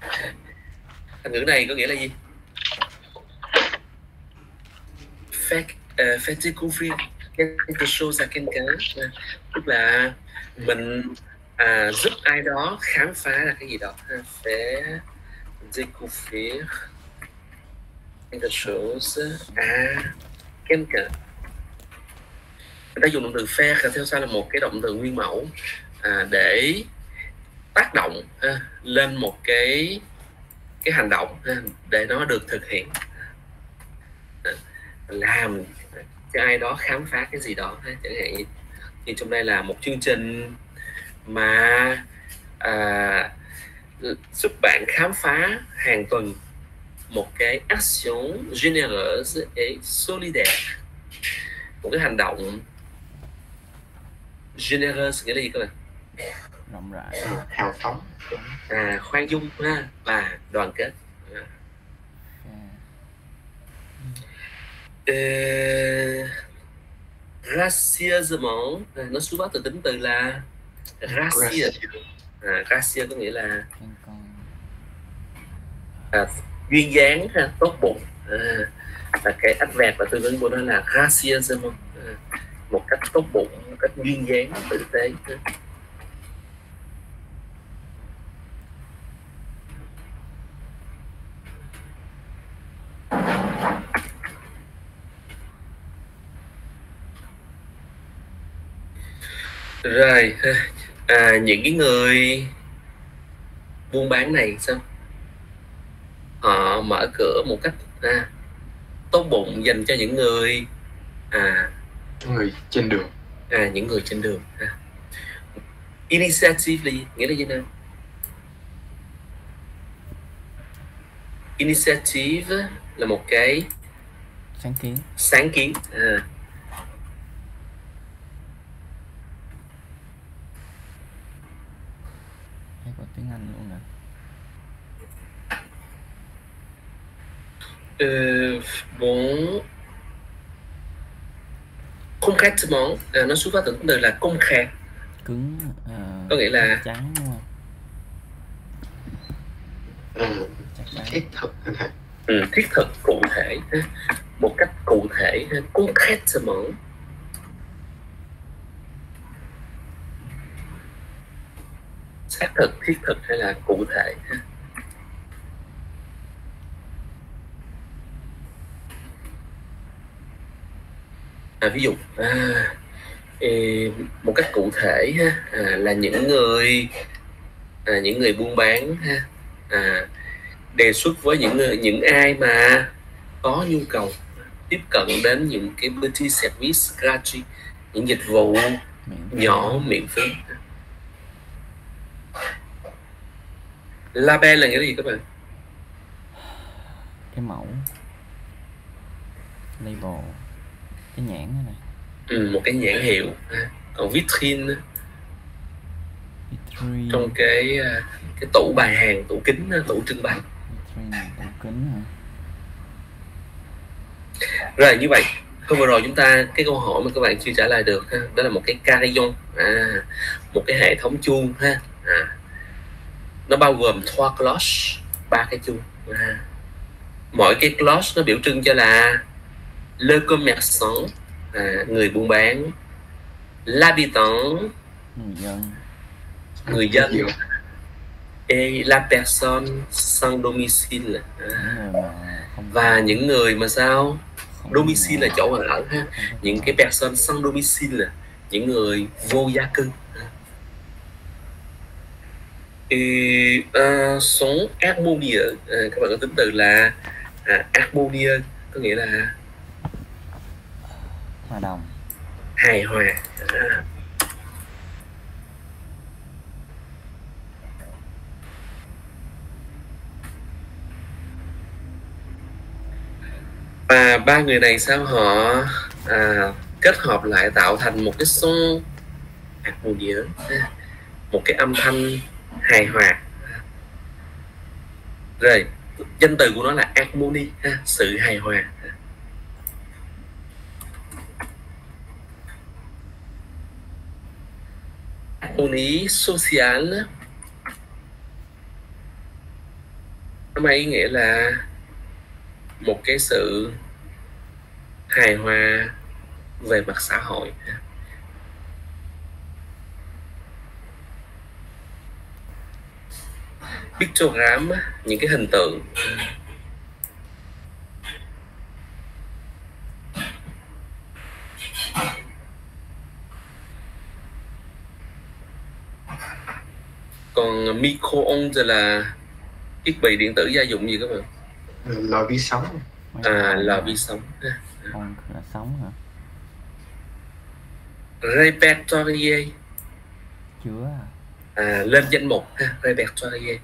Thành ngữ này có nghĩa là gì? Fait découvrir quelque chose à quelqu'un, tức là mình giúp ai đó khám phá ra cái gì đó. Fait découvrir quelque chose à quelqu'un. Người ta dùng động từ faire theo sau là một cái động từ nguyên mẫu để tác động lên một cái hành động để nó được thực hiện, làm cho ai đó khám phá cái gì đó chẳng hạn. Thì trong đây là một chương trình mà giúp bạn khám phá hàng tuần một cái action généreuse et solidaire, một cái hành động généreuse nghĩa là gì các bạn? Rộng rãi, hào phóng, khoan dung và đoàn kết. Gracieusement nó xuất phát từ tính từ là gracia. Gracia có nghĩa là duyên dáng, tốt bụng. Và cái adverb và từ ngữ của nó là gracieusement, một cách tốt bụng, một cách duyên dáng, tử tế. Rồi những cái người buôn bán này sao? Họ mở cửa một cách tốt bụng dành cho những người trên đường. Những người trên đường. Initiative là gì? Nghĩa là gì nào? Initiative là một cái sáng kiến. Hay có tiếng Anh luôn nè. Bon, concrètement nó xuất phát từ từ là concret, cứng, có nghĩa là trắng đúng không? Thiết thực. Thiết thực, cụ thể, một cách cụ thể, concrètement. Xác thực, thiết thực hay là cụ thể. Ví dụ một cách cụ thể là những người buôn bán đề xuất với những ai mà có nhu cầu tiếp cận đến những cái petit service gratuit, những dịch vụ nhỏ miễn phí. Label là nghĩa là gì các bạn? Cái mẫu, label, cái nhãn này. Một cái nhãn hiệu. Còn vitrine trong cái tủ bày hàng, tủ kính, tủ trưng bày. Tủ kính hả? Rồi như vậy hôm vừa rồi chúng ta cái câu hỏi mà các bạn chưa trả lời được đó là một cái carillon, một cái hệ thống chuông nó bao gồm 3 cloches, 3 cái chuông. Mỗi cái cloche nó biểu trưng cho là le commerçant, người buôn bán, l'habitant, người dân, et la personne sans domicile, và những người mà sao? Domicile là chỗ ở những cái person sans domicile, những người vô gia cư. Sont harmonieux, các bạn có tính từ là harmonieux, có nghĩa là hòa đồng, hài hòa. Và ba người này sao họ kết hợp lại tạo thành một cái son harmonieux, một cái âm thanh hài hòa. Rồi danh từ của nó là harmony, sự hài hòa. Harmonie sociale, nó mang ý nghĩa là một cái sự hài hòa về mặt xã hội. Pictogram, những cái hình tượng. Còn micro-ondes là thiết bị điện tử gia dụng gì các bạn? Lò vi sóng. Lò vi sóng. On là sóng hả? Répertorier. Chứa Lên danh mục. Répertorier.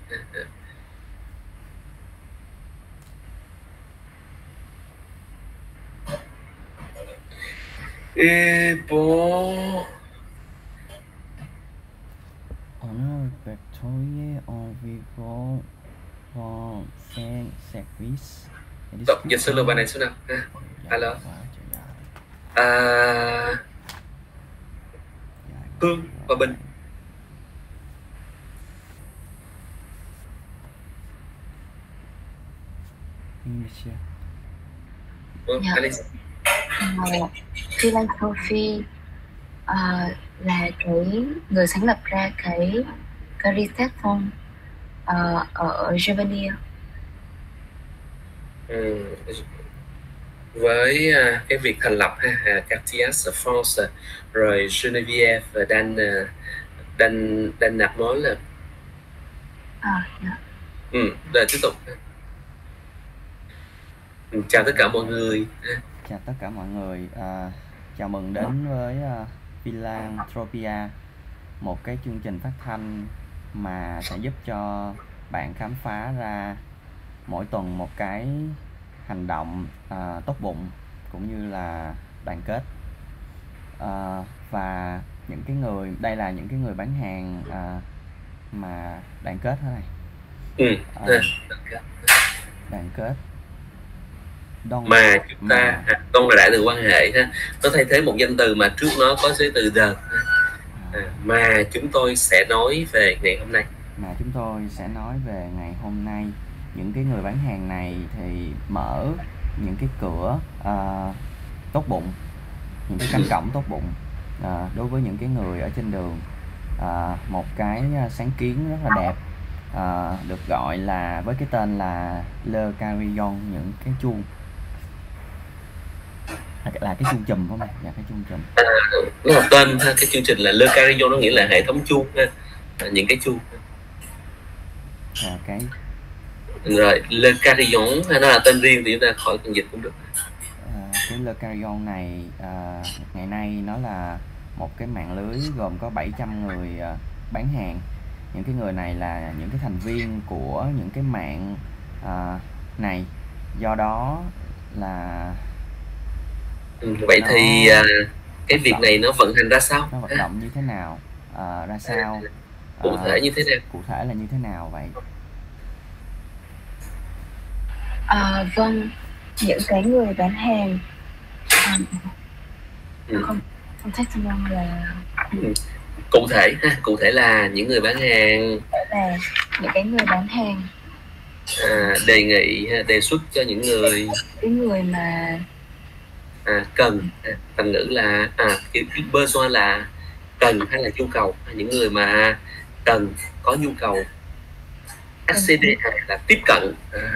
Bon. On répertorié environ 25 services. Đọc dịch sơ lược bài này xuống nào. Alo. Hương và Bình. Philanthropy là cái người sáng lập ra cái Caritas Fund ở Germany. Với cái việc thành lập Caritas France, rồi Geneviève đang nạp mối là rồi tiếp tục. Chào tất cả mọi người. Chào tất cả mọi người. Chào mừng đến với Philanthropia, một cái chương trình phát thanh mà sẽ giúp cho bạn khám phá ra mỗi tuần một cái hành động tốt bụng cũng như là đoàn kết. Và những cái người, đây là những cái người bán hàng mà đoàn kết thế này. Đoàn kết mà chúng ta Đông là đại từ quan hệ ha, nó thay thế một danh từ mà trước nó có giới từ the. Mà chúng tôi sẽ nói về ngày hôm nay. Những cái người bán hàng này thì mở những cái cửa tốt bụng, những cái cánh cổng tốt bụng đối với những cái người ở trên đường. Một cái sáng kiến rất là đẹp, được gọi là với cái tên là Le Carillon, những cái chuông, là cái chuông chùm không ạ? Dạ, cái chuông chùm. Nó một tên ha, cái chương trình là Le Carillon, nó nghĩa là hệ thống chuông ha, những cái chuông. Cái rồi Le Carillon nó là tên riêng thì chúng ta khỏi cần dịch cũng được. Cái Le Carillon này ngày nay nó là một cái mạng lưới gồm có 700 người bán hàng. Những cái người này là những cái thành viên của những cái mạng này. Do đó là vậy thì cái việc này nó vận hành ra sao? Nó vận động như thế nào? Ra sao? Cụ thể như thế nào? Cụ thể là như thế nào vậy? Vâng, những cái người bán hàng không thích là cụ thể là những người bán hàng, là những cái người bán hàng đề nghị, đề xuất cho những người mà cần, thành ngữ là cái besoin là cần hay là nhu cầu, những người mà cần, có nhu cầu. acceder là tiếp cận,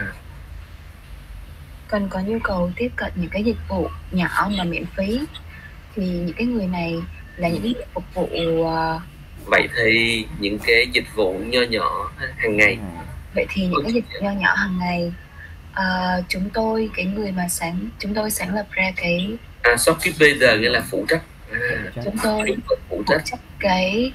cần có nhu cầu tiếp cận những cái dịch vụ nhỏ mà miễn phí, thì những cái người này là những cái phục vụ. Vậy thì những cái dịch vụ nho nhỏ hàng ngày. Vậy thì những cái dịch vụ nho nhỏ hàng ngày, chúng tôi sáng lập ra cái shopkeeper giờ nghĩa là phụ trách. Chúng tôi phụ trách cái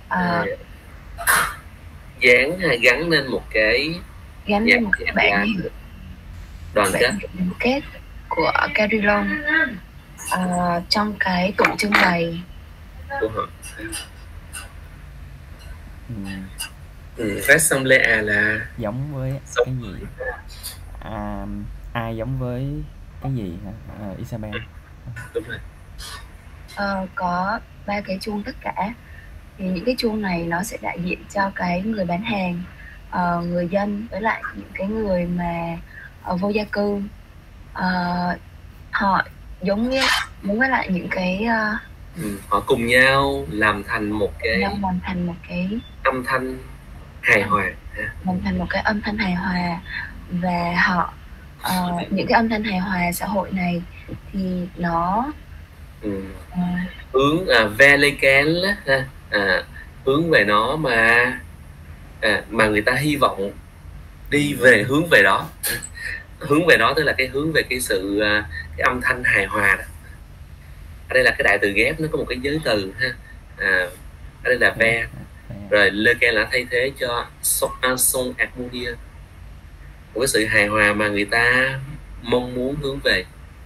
gắn lên một cái bản đoàn kết của Carillon trong cái tủ trưng bày của họ. Ressemble là giống với cái gì? Ai giống với cái gì hả? Isabel? Đúng rồi. Có 3 cái chuông tất cả. Thì những cái chuông này nó sẽ đại diện cho cái người bán hàng. người dân với lại những cái người mà vô gia cư, họ giống với lại những cái họ cùng nhau làm thành một cái âm thanh hài hòa, âm thanh hài hòa. Và họ những cái âm thanh hài hòa xã hội này thì nó hướng vers lesquels hướng về nó mà người ta hy vọng đi về hướng về đó. Hướng về đó tức là cái hướng về cái sự cái âm thanh hài hòa đó. Ở đây là cái đại từ ghép nó có một cái giới từ ha. Ở đây là vers, rồi lequel là thay thế cho un son harmonieux, một cái sự hài hòa mà người ta mong muốn hướng về.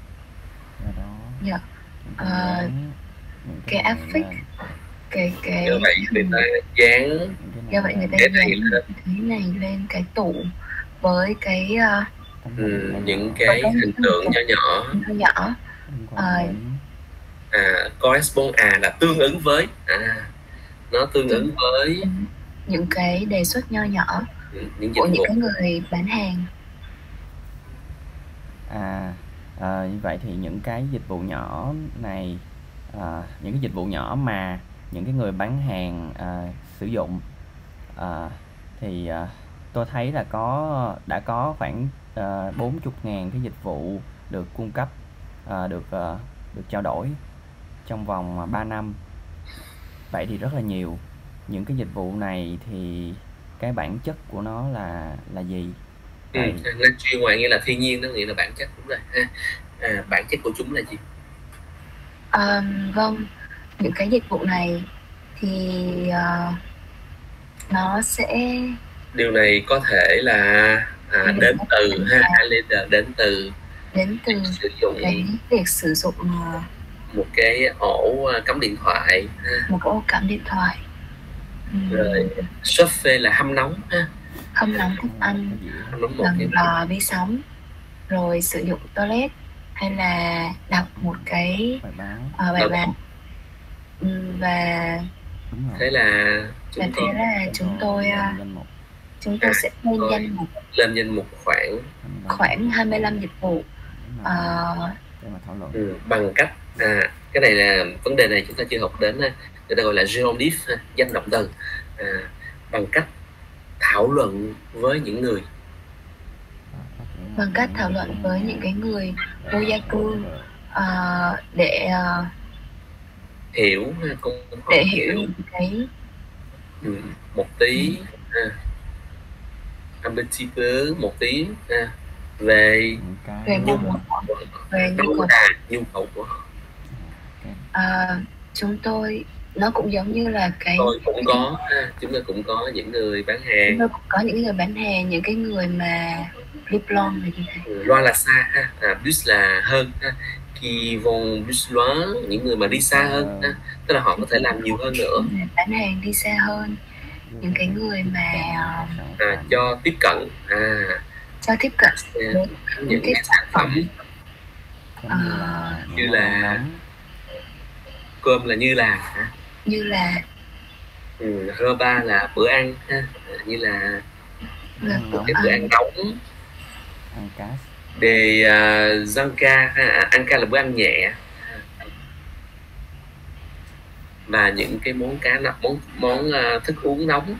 Cái affix, cái do vậy người ta dán cái này lên cái tủ với cái những cái hình tượng nhỏ correspond là tương ứng với, nó tương ứng với những cái đề xuất nho nhỏ của những cái người bán hàng. Như vậy thì những cái dịch vụ nhỏ này, những cái dịch vụ nhỏ mà những cái người bán hàng sử dụng, thì tôi thấy là đã có khoảng 40.000 cái dịch vụ được cung cấp, được trao đổi trong vòng 3 năm. Vậy thì rất là nhiều. Những cái dịch vụ này thì cái bản chất của nó là gì? Nó chuyên ngoại nghĩa là thiên nhiên, nó nghĩa là bản chất, đúng rồi ha. Bản chất của chúng là gì? Vâng, những cái dịch vụ này thì nó sẽ, điều này có thể là đến từ sử dụng việc sử dụng một cái ổ cắm điện thoại, rồi chauffer là hâm nóng ha, hâm nóng thức ăn, làm lò vi sóng, rồi sử dụng toilet, hay là đọc một cái bài báo. Và thế là chúng tôi sẽ lên danh mục khoảng 25 dịch vụ bằng cách cái này là vấn đề này chúng ta chưa học đến, người ta gọi là gerundive, danh động từ, bằng cách thảo luận với những người, cái người vô gia cư, để hiểu cái một tí un petit peu, một tí về nhu cầu của họ. Chúng tôi, nó cũng giống như là chúng tôi cũng có những người bán hàng, những cái người mà diplôme là gì thế? Loin là xa plus là hơn qui vont plus loin, những người mà đi xa hơn tức là họ có thể làm nhiều hơn nữa, bán hàng đi xa hơn, những cái người mà cho tiếp cận những cái sản phẩm như là cơm là như là repas là bữa ăn như là một cái bữa ăn nóng, để zanka anka là bữa ăn nhẹ, và những cái món cá nóng, món thức uống nóng,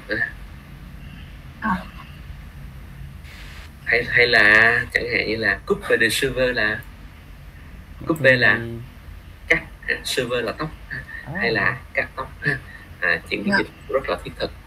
hay là chẳng hạn như là coupe de cheveux, là coupe là cắt, cheveux là tóc, hay là cắt tóc, những cái dịch vụ rất là thiết thực.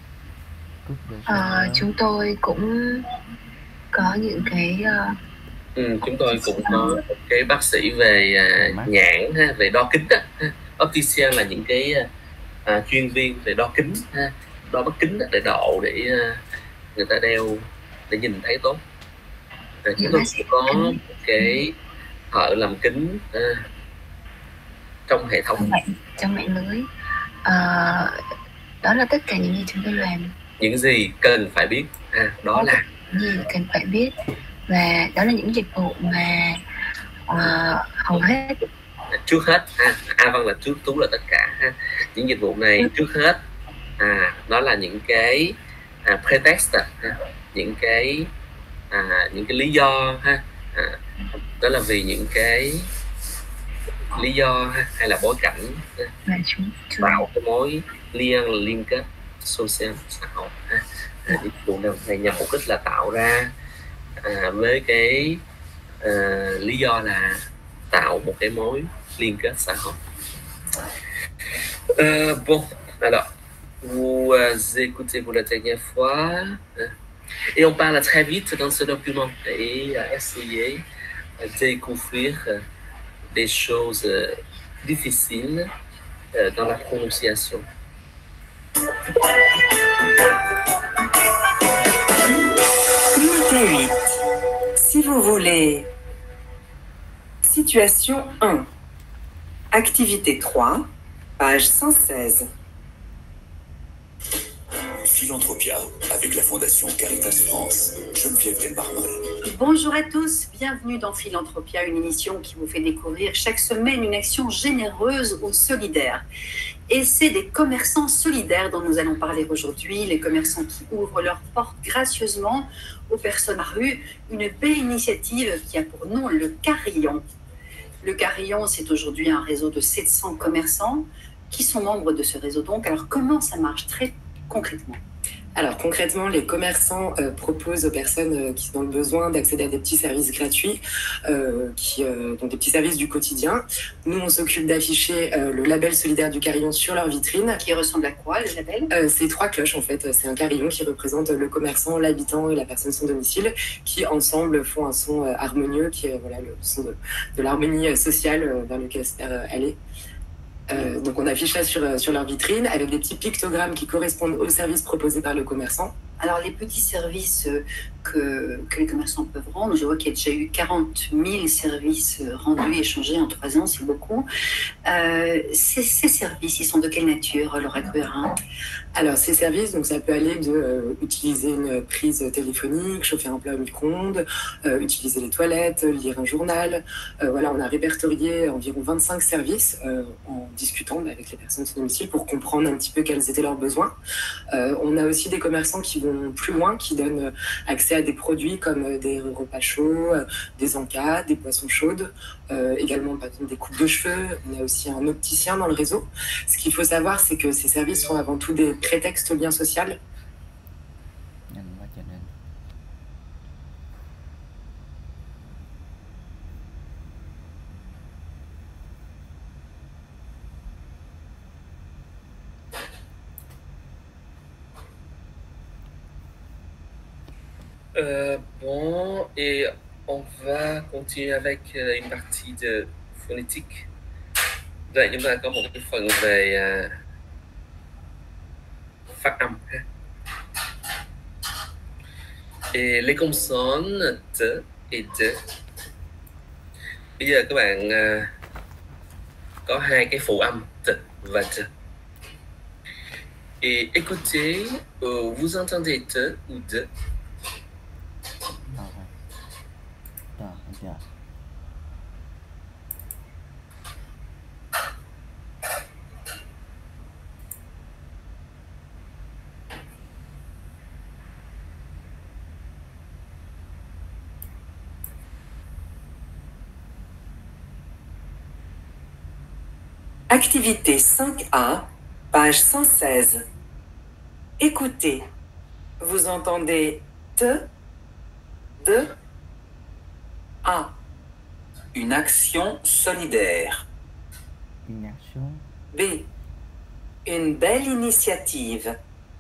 Chúng tôi cũng có những cái chúng tôi cũng có một cái bác sĩ về nhãn, về đo kính optician là những cái chuyên viên về đo kính, đo mắt kính để độ để người ta đeo để nhìn thấy tốt. Chúng tôi cũng có một cái thợ làm kính trong hệ thống, trong mạng lưới. Đó là tất cả những gì chúng tôi làm. Những gì cần phải biết, đó là gì cần phải biết, và đó là những dịch vụ mà hầu hết, trước hết vâng, là trước tú là tất cả những dịch vụ này trước hết đó là những cái pretext, những cái lý do ha, đó là vì những cái lý do ha, hay là bối cảnh tạo cái mối liên kết social xã hội ha. Thì chủ đề này nhằm mục đích là tạo ra với cái lý do là tạo một cái mối liên kết xã hội. Bon, alors vous écoutez pour la dernière fois et on parle très vite dans ce document et essayer de découvrir des choses difficiles dans la prononciation. Unité 8. Si vous voulez. Situation 1. Activité 3, page 116. Philanthropia, avec la Fondation Caritas France. Geneviève Delbarmol. Bonjour à tous, bienvenue dans Philanthropia, une émission qui vous fait découvrir chaque semaine une action généreuse ou solidaire. Et c'est des commerçants solidaires dont nous allons parler aujourd'hui, les commerçants qui ouvrent leurs portes gracieusement aux personnes à rue, une belle initiative qui a pour nom le Carillon. Le Carillon, c'est aujourd'hui un réseau de 700 commerçants qui sont membres de ce réseau donc. Alors comment ça marche très concrètement? Alors concrètement, les commerçants proposent aux personnes qui sont dans le besoin d'accéder à des petits services gratuits, donc des petits services du quotidien. Nous, on s'occupe d'afficher le label solidaire du Carillon sur leur vitrine. Qui ressemble à quoi, le label? C'est 3 cloches en fait. C'est un carillon qui représente le commerçant, l'habitant et la personne sans domicile, qui ensemble font un son harmonieux, qui est voilà, le son de l'harmonie sociale vers lequel espère aller. Donc on affiche ça sur leur vitrine avec des petits pictogrammes qui correspondent aux services proposés par le commerçant. Alors les petits services que les commerçants peuvent rendre, je vois qu'il y a déjà eu 40 000 services rendus, échangés en 3 ans, c'est beaucoup. Ces services, ils sont de quelle nature, Laura Couérin? Alors ces services, donc ça peut aller de utiliser une prise téléphonique, chauffer un plat au micro-ondes, utiliser les toilettes, lire un journal. Voilà, on a répertorié environ 25 services en discutant avec les personnes sans domicile pour comprendre un petit peu quels étaient leurs besoins. On a aussi des commerçants qui vont plus loin, qui donnent accès à des produits comme des repas chauds, des encas, des poissons chaudes, également par exemple des coupes de cheveux. On a aussi un opticien dans le réseau. Ce qu'il faut savoir, c'est que ces services sont avant tout des prétextes au lien social. Bon, et on va continuer avec une partie de phonétique. Vậy chúng ta có một cái phần về phát âm. Et les consonnes t et d. Bây giờ các bạn có 2 cái phụ âm t và d. Et écoutez, vous entendez t ou d? Activité 5A, page 116. Écoutez. Vous entendez T, D, A. Une action solidaire. Une action. B. Une belle initiative.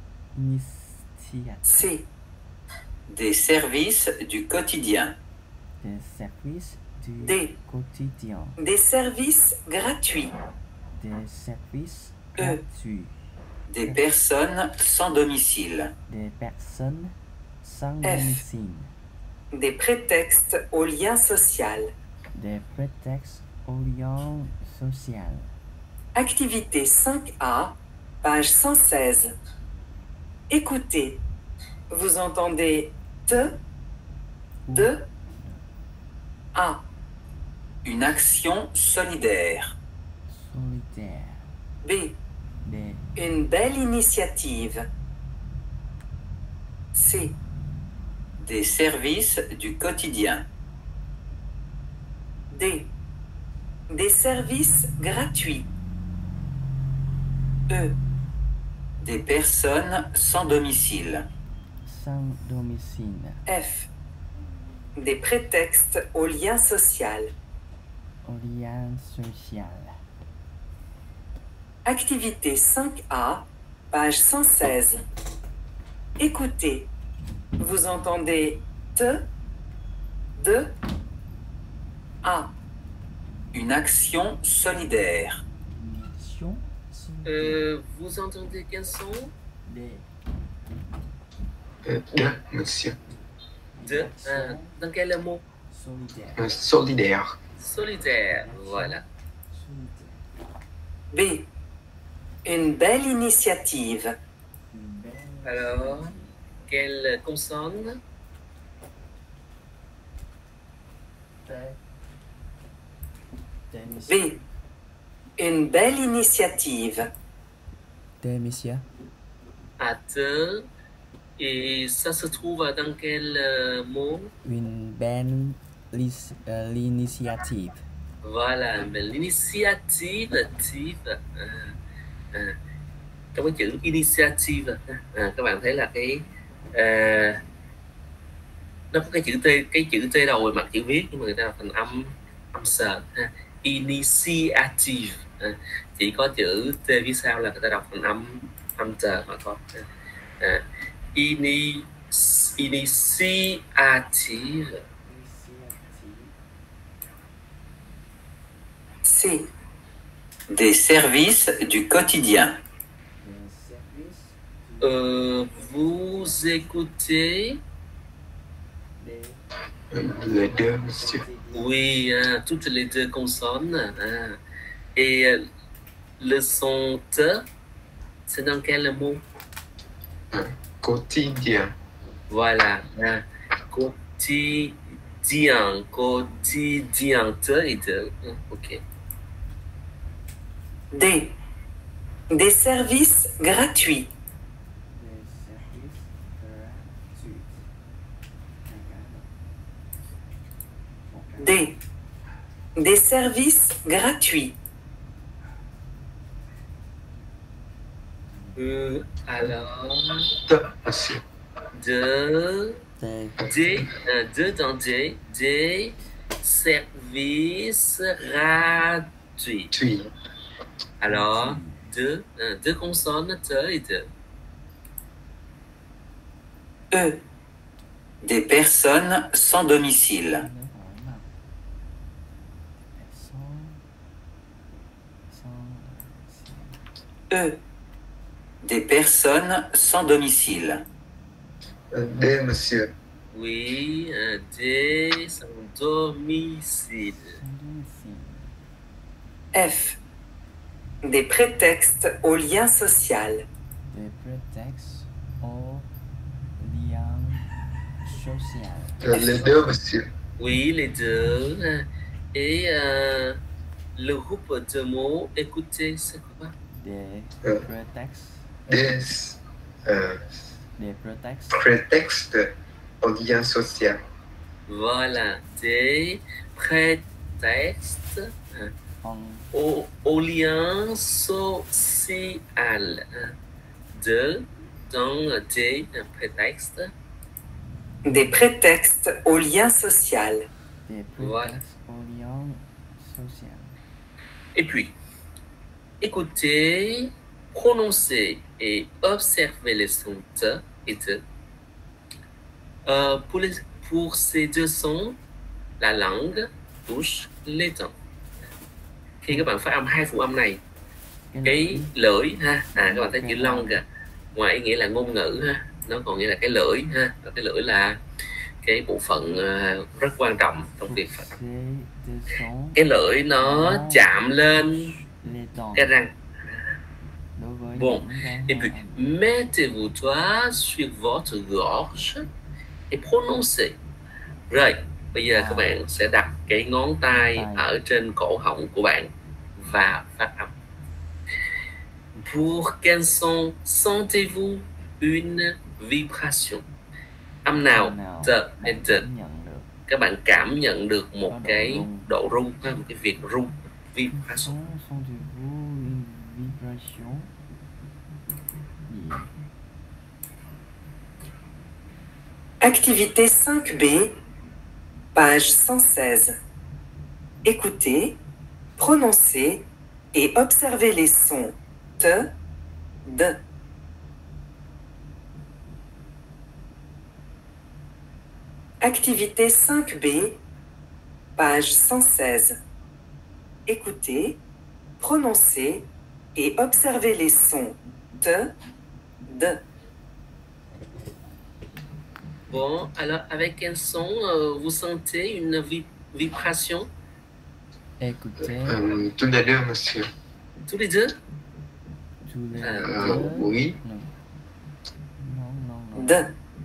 C. Des services du quotidien. Des services du D. quotidien. Des services gratuits. Des services E. gratuits. Des personnes sans domicile. Des personnes sans F. domicile. Des prétextes au lien social. Des prétextes au lien social. Activité 5A, page 116. Écoutez. Vous entendez T, D, A. Une action solidaire. Solidaire. B. Des, Une belle initiative. des, C. des, Une des, belle initiative. C. Des services du quotidien. D. Des services gratuits. E. Des personnes sans domicile. Sans domicile. F. Des prétextes au lien social. Au lien social. Activité 5A, page 116. Écoutez. Vous entendez te, de, a. Une action solidaire. Mission. Vous entendez quel son? Des. De, monsieur. De, dans quel mot? Solidaire. Solidaire. Solidaire, voilà. B. Une belle initiative. Alors, quelle consonne? B. Une belle initiative. Des messieurs. À te. Et ça se trouve dans quel mot? Une belle l'initiative. Voilà, mais l'initiative, trong cái chữ initiative, các bạn thấy là nó có cái chữ t đầu về mặt chữ viết, nhưng mà người ta đọc thành âm sờ ha. Initiative, chỉ có chữ t phía sau là người ta đọc thành âm sờ mà thôi. Initiative. C. Des services du quotidien. Vous écoutez? Les deux, monsieur. Oui, toutes les deux consonnes. Et le son te, c'est dans quel mot? Quotidien. Voilà. Quotidien. Quotidien. Te et de. Ok. D. Des services gratuits. D. Des services gratuits. Alors, De, monsieur. Dans des services gratuits. Tui. Alors, deux consonnes, te et de. E. Des personnes sans domicile. E. Des personnes sans domicile. De, monsieur. Oui, des sans domicile. F. Des prétextes au lien social. Des prétextes au lien social. Les deux, monsieur. Oui, les deux. Et le groupe de mots, écoutez, c'est quoi? Des prétextes. Des prétextes. Prétexte au lien social. Voilà, des prétextes En au lien social. Dans des prétextes. Des prétextes au lien social. des Voilà. prétextes au lien social. Et puis, écoutez, prononcez et observez les sons te et de. Pour ces deux sons, la langue touche les dents. Khi các bạn phát âm hai phụ âm này, cái lưỡi ha, các bạn thấy chữ long kìa, ngoài ý nghĩa là ngôn ngữ ha, nó còn nghĩa là cái lưỡi ha, và cái lưỡi là cái bộ phận rất quan trọng trong việc phát âm. Cái lưỡi nó chạm lên cái răng. Bon, et puis mettez vos doigts sur votre gorge et prononcez. Rồi, bây giờ các bạn sẽ đặt cái ngón tay ở trên cổ họng của bạn và phát âm. Pour quel son sentez-vous une vibration? Âm nào? nào The hay bạn the. cảm nhận được Các bạn cảm nhận được một có độ cái rung. độ rung, một cái việc rung, vibration. Sentez-vous une vibration? Gì? Activité 5B, page 116. Écoutez, prononcez et observez les sons T, D. Activité 5B, page 116. Écoutez, prononcez et observez les sons T, D. Bon, alors avec un son, vous sentez une vibration? Écoutez, Tous les deux, monsieur. Tous les deux? tous les Euh, deux. oui. Non. D.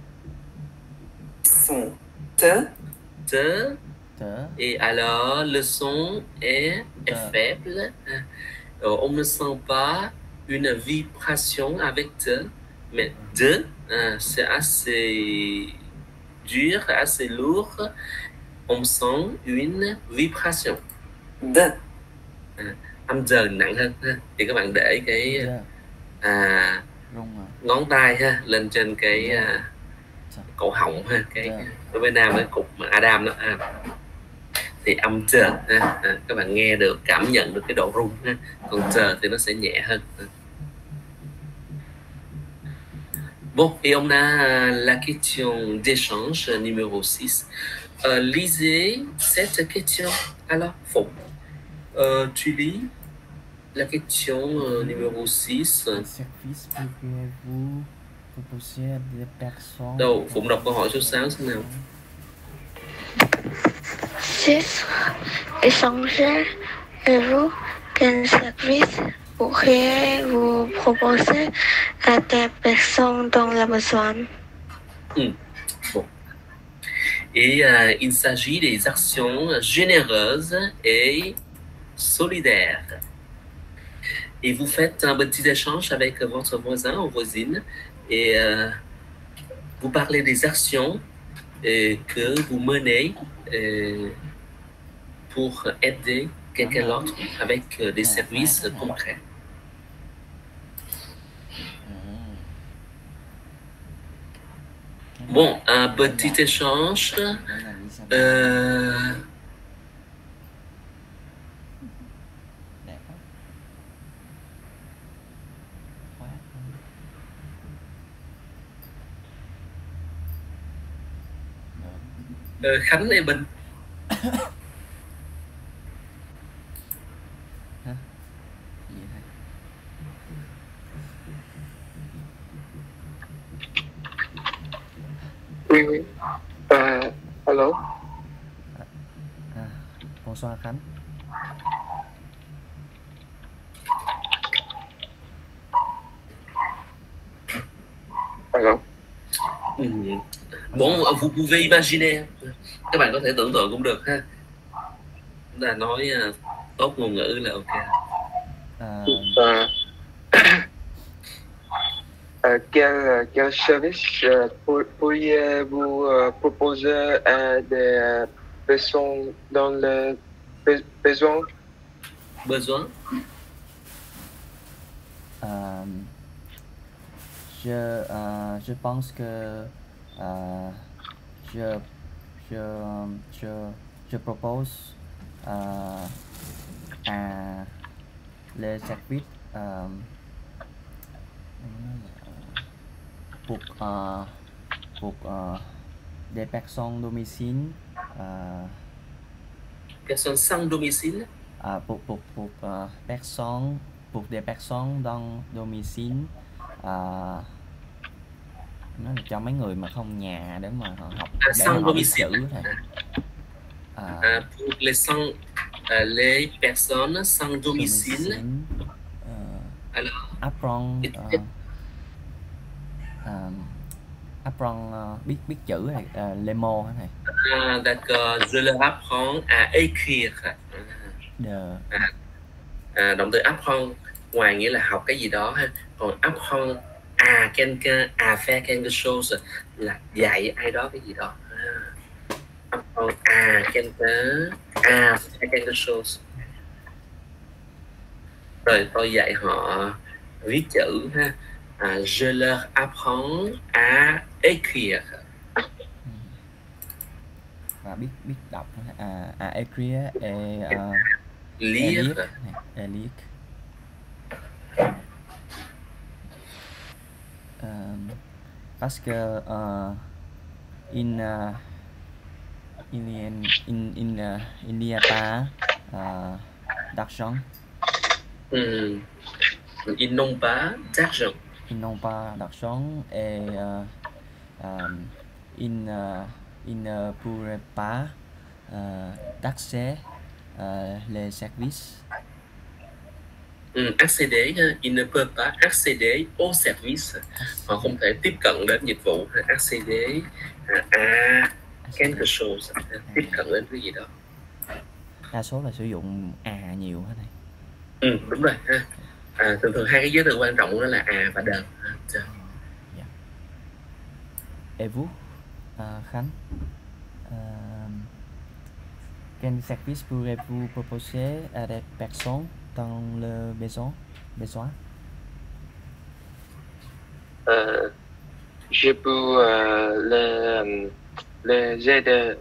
Son T, De. Te, Et alors, le son est faible. On ne sent pas une vibration avec te, mais de, c'est assez dur, assez lourd. On sent une vibration. D. Âm giờ nặng hơn ha. Thì các bạn để cái te, rung à. ngón tay ha lên trên cái cổ họng ha, cái ở bên Nam cái cục mà Adam đó thì âm chờ ha. Các bạn nghe được, cảm nhận được cái độ rung ha. Còn chờ thì nó sẽ nhẹ hơn. Bon, et on a la question d'échange numéro 6. Lisez cette question. Alors, Phụng, tu lis la question numéro 6. Quel service pourriez-vous proposer à des personnes? Đâu, Phụng đọc câu hỏi số 6 xem nào. 6. Échangez-vous quel service pourriez-vous proposer à des personnes dont le besoin? Bon. Et il s'agit des actions généreuses et solidaires. Et vous faites un petit échange avec votre voisin ou voisine et vous parlez des actions que vous menez pour aider quelqu'un d'autre avec des services concrets. Bon, un petit échange. Khánh Lê Bình. Oui. Allô? Bonsoir Khánh. Allô? Bon, vous pouvez imaginer. Các bạn có thể tưởng tượng cũng được ha. Là nói tốt ngôn ngữ là ok. Quel service pourriez-vous proposer à des personnes dans le besoin? Besoin? Je pense que je propose à les services pour des personnes domicile Personnes sans domicile? Pour des personnes dans domicile, nó là cho mấy người mà không nhà để mà họ học để mà họ biết chữ thầy. Pour les personnes sans domicile. Alors, apprendre biết chữ này, les mots hả thầy? D'accord, je leur apprends à écrire. Động từ apprendre ngoài nghĩa là học cái gì đó ha, còn apprendre à quelqu'un à faire quelque chose là dạy ai đó cái gì đó. Quelque chose. Rồi tôi dạy họ viết chữ ha. Je leur apprends à écrire. Và biết đọc écrire et lire. Lire. Parce que il n'y a pas d'argent. Ils n'ont pas d'argent. Ils n'ont pas d'argent et ils ne pourraient pas d'accès les services. Accéder, il ne peut pas accéder aux services. Họ không thể tiếp cận đến dịch vụ. Accéder à quelque chose, tiếp cận đến cái gì đó. Đa số là sử dụng nhiều hết này. Đúng rồi ha. Thường thường hai cái giới từ quan trọng đó là và đờ. Yeah. Et vous, Khánh, quel service pourrez-vous proposer à des personnes dans le besoin? Je peux les aider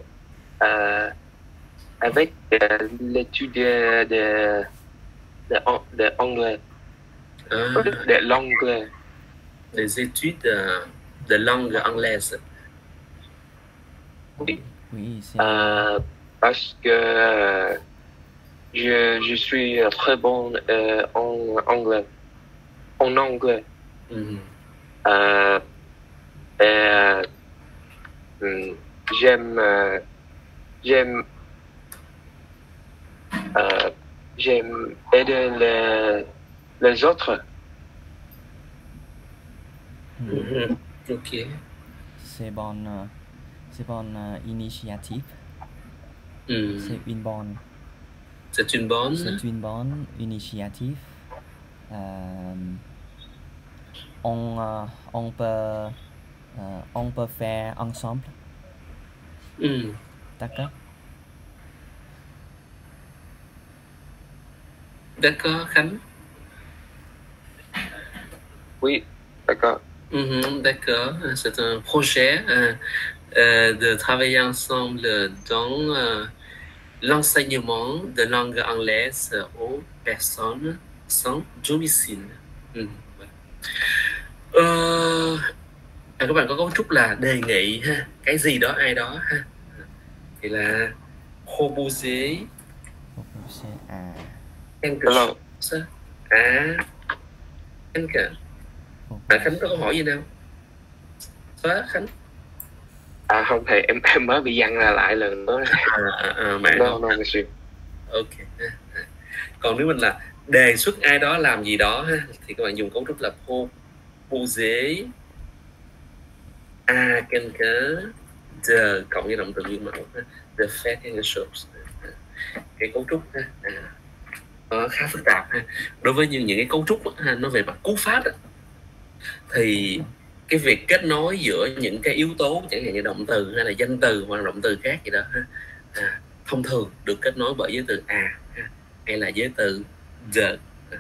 avec l'étude de anglais. De l'anglais. Des études de langue anglaise. Oui, c'est... Parce que je suis très bon en anglais. J'aime aider les autres. Ok. C'est bonne initiative. C'est une bonne initiative. On peut faire ensemble. D'accord. D'accord, Khánh. Oui, d'accord. D'accord. C'est un projet de travailler ensemble dans l'enseignement de langue anglaise aux personnes sans domicile. Các bạn có cấu trúc là đề nghị ha, cái gì đó ai đó ha, thì là proposer quelque chose à quelque. Khánh có câu hỏi gì nào? Khánh? Không thầy, em mới bị dằn lại lần nữa. Bạn no, ok. Còn nếu mình là đề xuất ai đó làm gì đó ha, thì các bạn dùng cấu trúc là proposer à quelqu'un de cộng với động từ nguyên mẫu de faire quelque chose. Cái cấu trúc ha, nó khá phức tạp ha. Đối với những cái cấu trúc ha, nó về mặt cú pháp đó, thì cái việc kết nối giữa những cái yếu tố chẳng hạn như động từ hay là danh từ hoặc là động từ khác gì đó ha, thông thường được kết nối bởi giới từ ha, hay là giới từ the.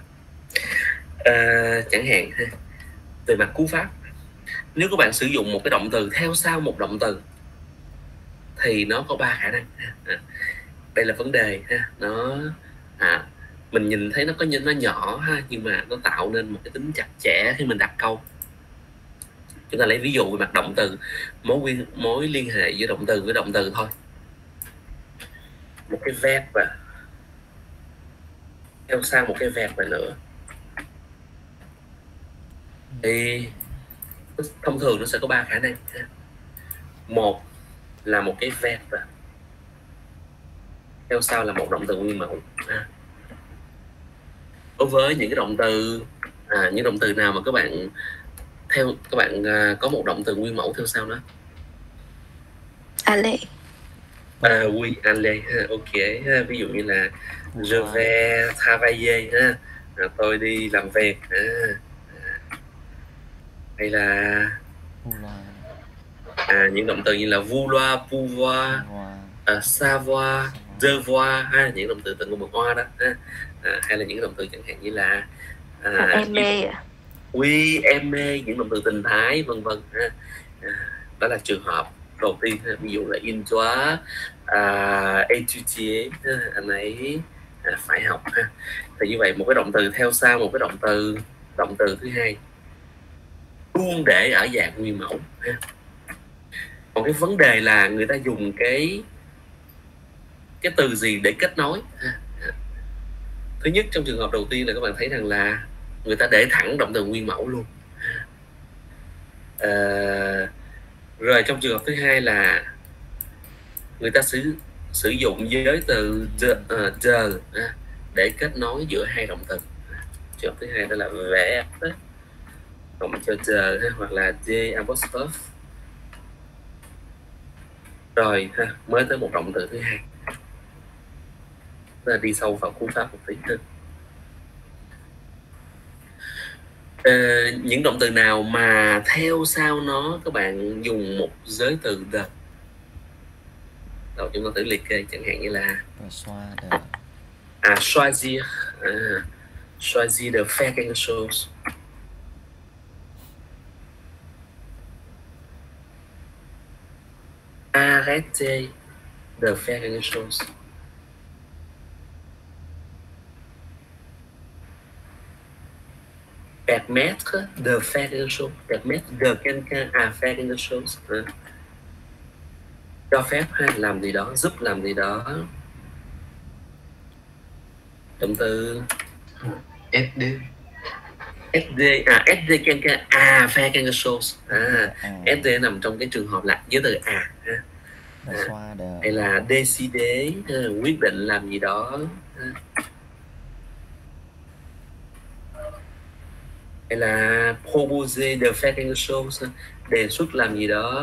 Chẳng hạn ha, về mặt cú pháp, nếu các bạn sử dụng một cái động từ theo sau một động từ thì nó có 3 khả năng. Đây là vấn đề ha, nó mình nhìn thấy nó nhỏ ha, nhưng mà nó tạo nên một cái tính chặt chẽ khi mình đặt câu. Chúng ta lấy ví dụ về mặt động từ, mối liên hệ giữa động từ với động từ thôi. Một cái verb và theo sang một cái verb nữa, thì thông thường nó sẽ có 3 khả năng. Một là một cái verb và theo sau là một động từ nguyên mẫu. Đối với những cái động từ những động từ nào mà các bạn có một động từ nguyên mẫu theo sau đó? Aller. Oui, aller. Ok. Ví dụ như là je vais travailler ha, tôi đi làm việc. Hay là Những động từ như là vouloir, pouvoir, savoir, devoir, những động từ từng một hoa đó, hay là những động từ chẳng hạn như là em mê ạ. oui, em mê, những động từ tình thái, vân vân. Đó là trường hợp đầu tiên, ví dụ là il doit étudier, anh ấy phải học. Thì như vậy một cái động từ theo sau một cái động từ thứ hai luôn để ở dạng nguyên mẫu. Còn cái vấn đề là người ta dùng cái từ gì để kết nối. Thứ nhất, trong trường hợp đầu tiên là các bạn thấy rằng là người ta để thẳng động từ nguyên mẫu luôn. Rồi trong trường hợp thứ hai là người ta sử dụng với từ de để kết nối giữa hai động từ. Trường hợp thứ hai đó là verbe cộng cho de hoặc là de apostrophe. Rồi mới tới một động từ thứ hai. Là đi sâu vào cú pháp một tí hơn. Những động từ nào mà theo sau nó các bạn dùng một giới từ de. Đầu chúng ta thử liệt kê, chẳng hạn như là choisir, choisir de faire quelque chose. Arrêter de faire quelque chose. Permettre de faire quelque chose. Permettre de quelqu'un à faire quelque chose. Cho phép làm gì đó, giúp làm gì đó. Động từ aider. Aider quelqu'un à faire quelque chose. Aider nằm trong cái trường hợp là với từ hay là décider, quyết định làm gì đó. Hay là proposer de faire quelque chose, đề xuất làm gì đó,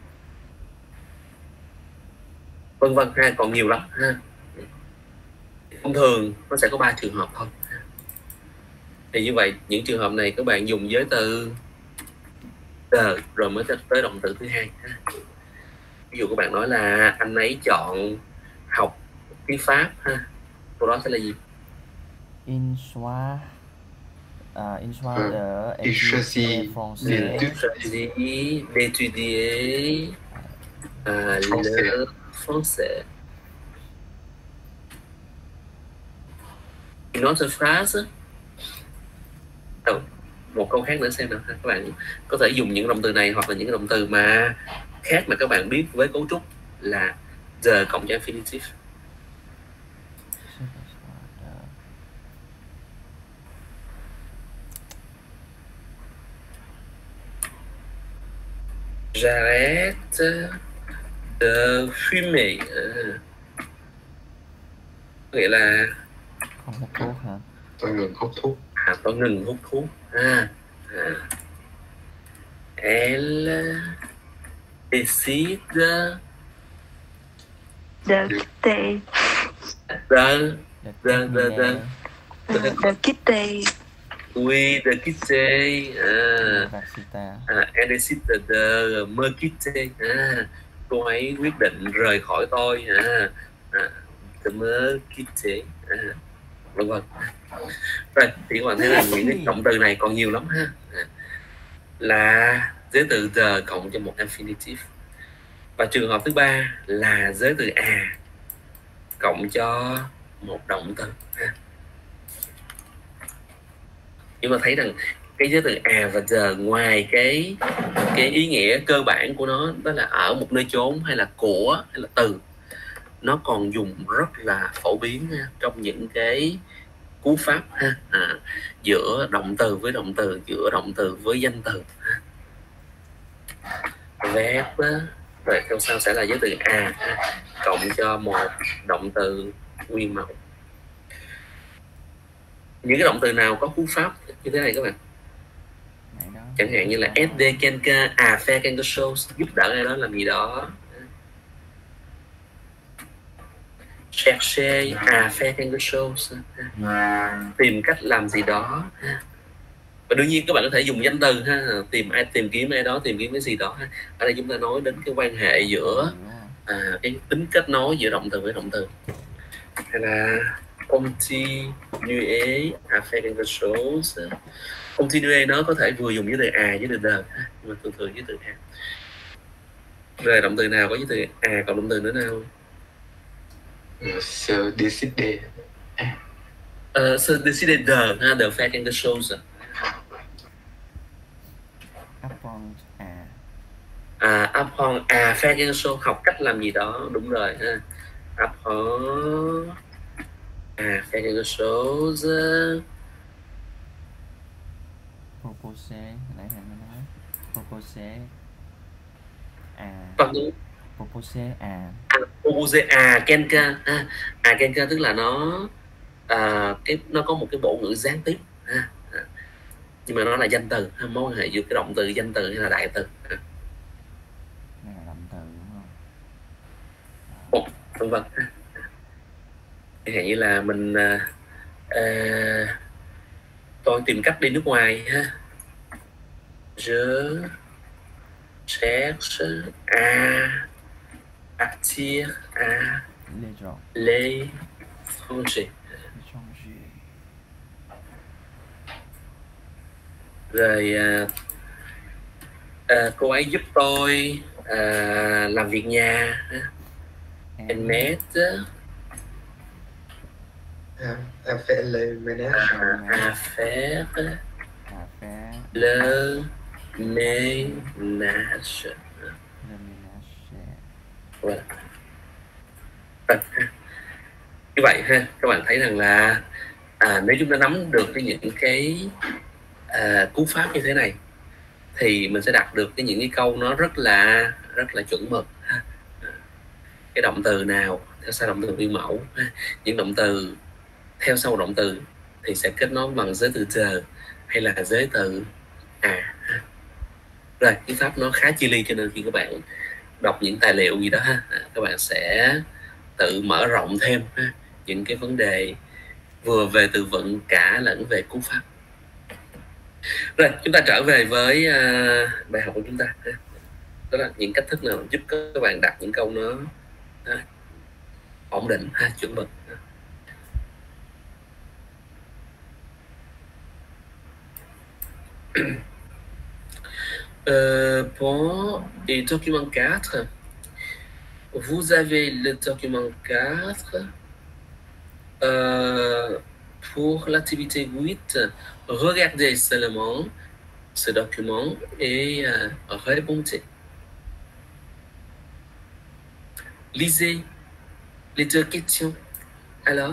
vân vân. Còn nhiều lắm. Thông thường nó sẽ có 3 trường hợp thôi. Thì như vậy những trường hợp này các bạn dùng giới từ de rồi mới tới động từ thứ hai. Ví dụ các bạn nói là anh ấy chọn học tiếng Pháp, câu đó sẽ là gì? Il choisit d'étudier le français. Une autre phrase. Một câu khác nữa xem nào. Các bạn có thể dùng những động từ này hoặc là những động từ mà khác mà các bạn biết với cấu trúc là de cộng cho infinitive. J'arrête de fumer. Nghĩa là không hút thuốc hả? Tôi ngừng hút thuốc. Tôi ngừng hút thuốc. Elle décide de quitter. De quitter. Oui, de quitter. Elle décide de me quitter. Cô ấy quyết định rời khỏi tôi. De me quitter. Vân vân. Rồi thì các bạn thấy là những cái động từ này còn nhiều lắm ha. Là giới từ de cộng cho một infinitive. Và trường hợp thứ ba là giới từ cộng cho một động từ. Nhưng mà thấy rằng cái giới từ và de ngoài cái ý nghĩa cơ bản của nó, đó là ở một nơi chốn hay là của hay là từ, nó còn dùng rất là phổ biến trong những cái cú pháp giữa động từ với động từ, giữa động từ với danh từ. Verbe rồi theo sau sẽ là giới từ cộng cho một động từ nguyên mẫu. Những cái động từ nào có cú pháp như thế này các bạn? Chẳng hạn như là aider quelqu'un à faire quelque chose, giúp đỡ ai đó làm gì đó. Chercher à faire quelque chose, tìm cách làm gì đó. Và đương nhiên các bạn có thể dùng danh từ ha, tìm kiếm ai đó, tìm kiếm cái gì đó ha. Ở đây chúng ta nói đến cái quan hệ giữa cái tính kết nối giữa động từ với động từ, hay là continuer à faire quelque chose. Continuer nó có thể vừa dùng với từ à với từ de, nhưng mà thường thường với từ a. Rồi động từ nào có với từ à, còn động từ nữa nào? Se décider. Se décider de faire quelque chose. Apprendre à faire quelque chose, học cách làm gì đó, đúng rồi ha. Apprendre à faire quelque chose. Proposer, nãy thầy mới nói. Proposer à. Proposer à. Proposer à quelqu'un à quelqu'un tức là nó nó có một cái bộ ngữ gián tiếp nhưng mà nó là danh từ, mối quan hệ giữa cái động từ, danh từ hay là đại từ. Này là động từ đúng không? Vân vân. Chẳng hạn như là mình tôi tìm cách đi nước ngoài ha. Je cherche à partir à l'étranger. Rồi cô ấy giúp tôi làm việc nhà. Elle m'aide à faire le ménage. À faire le ménage. Voilà. Như vậy ha, các bạn thấy rằng là nếu chúng ta nắm được những cái cú pháp như thế này thì mình sẽ đạt được những cái câu nó rất là chuẩn mực ha. Cái động từ nào theo sau động từ nguyên mẫu ha. Những động từ theo sau động từ thì sẽ kết nối bằng giới từ de hay là giới từ à. Rồi cái pháp nó khá chi ly, cho nên khi các bạn đọc những tài liệu gì đó ha, các bạn sẽ tự mở rộng thêm ha, những cái vấn đề vừa về từ vựng cả lẫn về cú pháp. Rồi chúng ta trở về với bài học của chúng ta. Đó là những cách thức nào giúp các bạn đặt những câu nó ổn định ha, chuẩn mực. Pour le document 4, vous avez le document 4. Pour l'activité 8, regardez seulement ce document et répondez. Lisez les deux questions. Alors,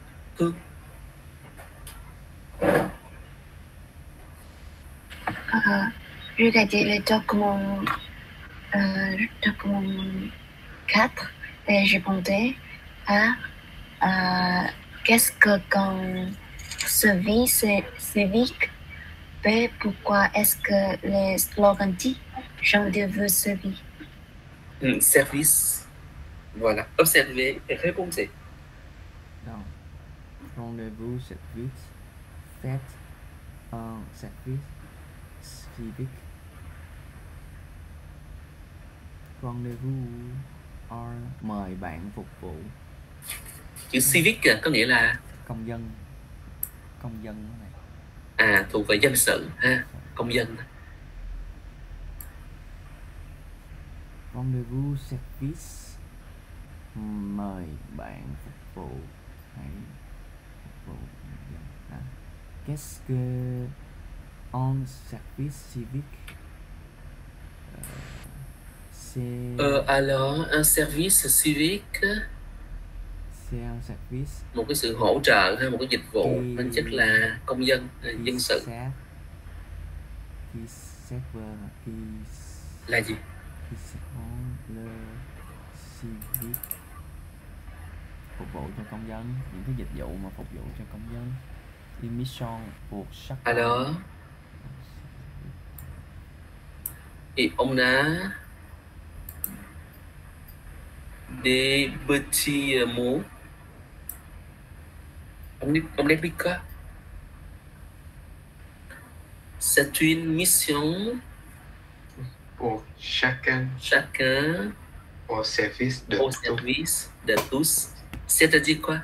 regardez le document 4 et répondez à qu'est-ce que quand service civique fait, pourquoi est-ce que les slogans dit rendez-vous service. Service. Voilà, observez et répondez. Donc, rendez-vous service, faites un service civique. Rendez-vous or mời bạn phục vụ. Chữ civic có nghĩa là công dân này. Thuộc về dân sự ha, công dân. Rendez-vous service, mời bạn phục vụ, hãy phục vụ. Qu'est-ce que un service civique? Alors un service civique, c'est un service, một cái sự hỗ trợ hay một cái dịch vụ tính chất là công dân, dân sự. Là gì? Le civique, phục vụ cho công dân, những cái dịch vụ mà phục vụ cho công dân. Une mission pour chaque. Alors, et on a des petits mots. On explique quoi? C'est une mission pour chacun au service de tous. C'est-à-dire quoi?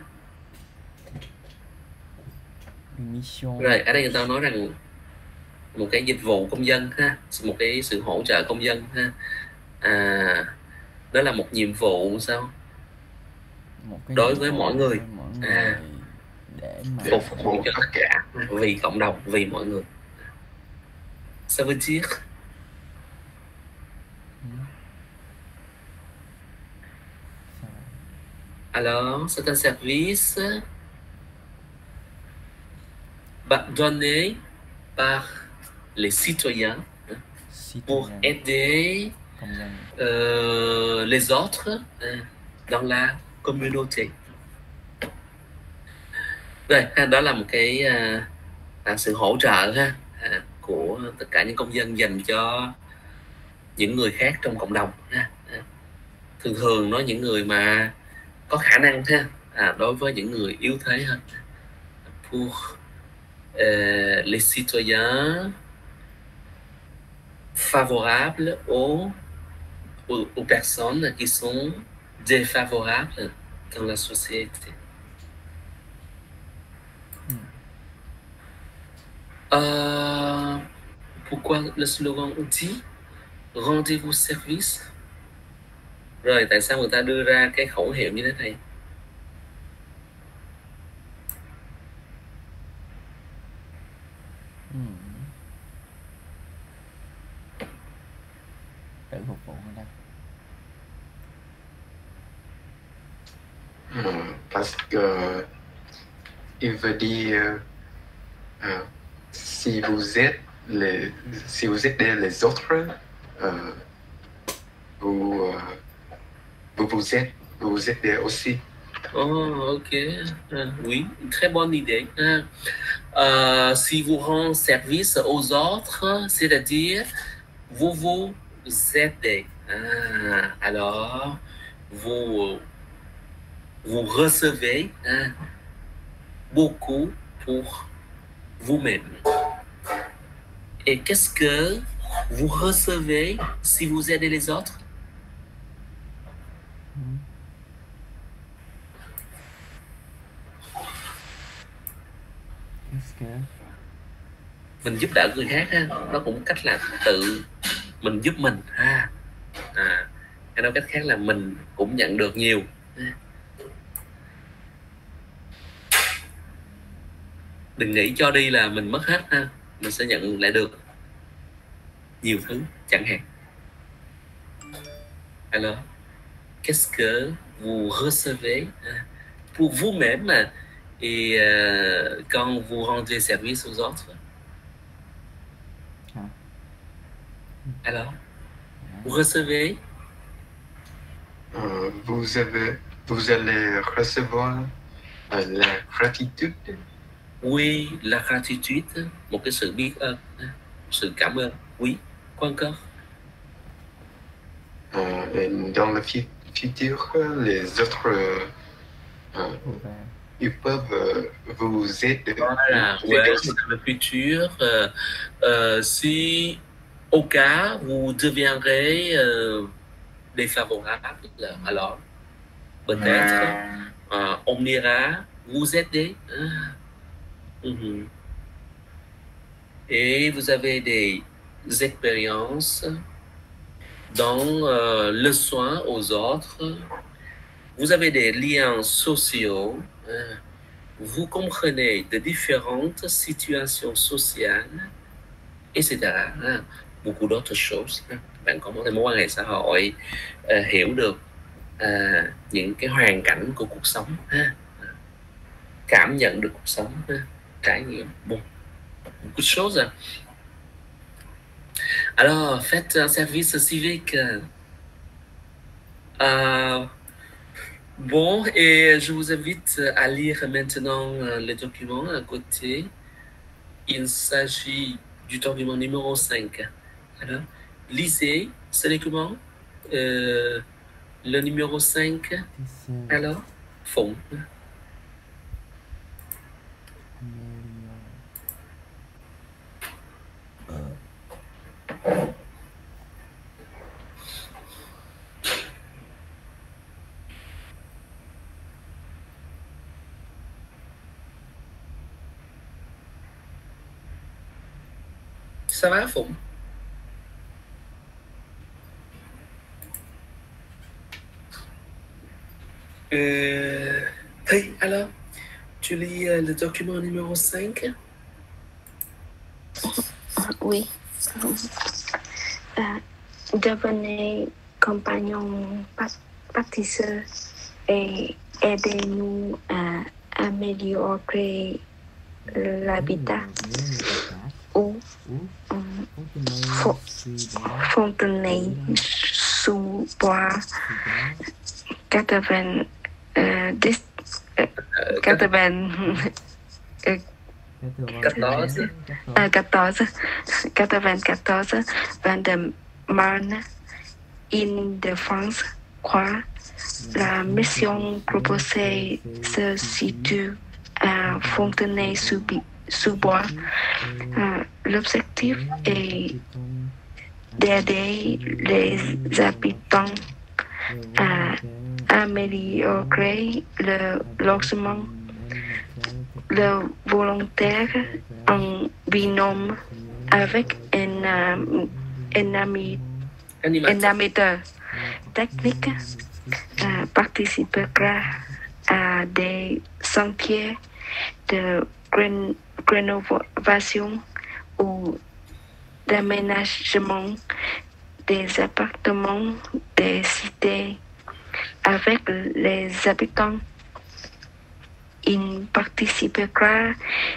Mission. Rồi, ở đây người ta nói rằng một cái dịch vụ công dân ha, một cái sự hỗ trợ công dân ha. Đó là một nhiệm vụ sao? Đối với mọi người. Để mà phục vụ cho tất cả, vì cộng đồng, vì mọi người. Ça veut dire alors c'est un service donné par les citoyens pour aider les autres dans la communauté. Rồi, đó là một cái sự hỗ trợ ha, của tất cả những công dân dành cho những người khác trong cộng đồng ha. Thường thường nói những người mà có khả năng ha, đối với những người yếu thế hơn. Pour les citoyens favorables aux personnes qui sont défavorables dans la société. Pourquoi le slogan dit rendez-vous service? Rồi tại sao người ta đưa ra cái khẩu hiệu như thế này? Tự phục vụ người ta. Parce que il veut dire si vous aidez les autres, vous aidez aussi. Ok, oui, très bonne idée. Si vous rendez service aux autres, c'est-à-dire vous vous aidez. Alors, vous recevez beaucoup pour vous-même. Et qu'est-ce que vous recevez si vous aidez les autres? Mình giúp đỡ người khác ha, nó cũng cách là tự mình giúp mình ha. Hay nói cách khác là mình cũng nhận được nhiều. Đừng nghĩ cho đi là mình mất hết ha, mình sẽ nhận lại được nhiều thứ chẳng hạn. Alors, qu'est-ce que vous recevez pour vous-même et quand vous rendez service aux autres? Alors, vous recevez? Vous allez recevoir la gratitude. Oui, la gratitude, một cái sự biết ơn, sự cảm ơn. Oui, quoi encore? Dans le futur, les autres ils peuvent vous aider. Voilà, ouais, dans le futur, si au cas vous deviendrez défavorable, alors peut-être on ira vous aider. Et vous avez des expériences dans le soin aux autres, vous avez des liens sociaux, vous comprenez de différentes situations sociales, etc. Beaucoup d'autres choses. Bạn có một mối quan hệ xã hội, hiểu được những cái hoàn cảnh của cuộc sống, cảm nhận được cuộc sống, trải nghiệm beaucoup de choses. Alors, faites un service civique. Bon, et je vous invite à lire maintenant le document à côté. Il s'agit du document numéro 5. Alors, lisez ce document, le numéro 5. Alors, Phụng. Ça va, Phụng? Hey, alors, tu lis le document numéro 5? Oui. Devenez compagnon pâtisseur et aidez-nous à améliorer l'habitat ou Fontenay-sous-Bois 94 Van de Marne, Île-de-France, quoi. La mission proposée se situe à Fontenay-sous-Bois. L'objectif est d'aider les habitants à améliorer le logement. Le volontaire en binôme avec un animateur technique participera à des chantiers de rénovation ou d'aménagement des appartements des cités avec les habitants. Il participera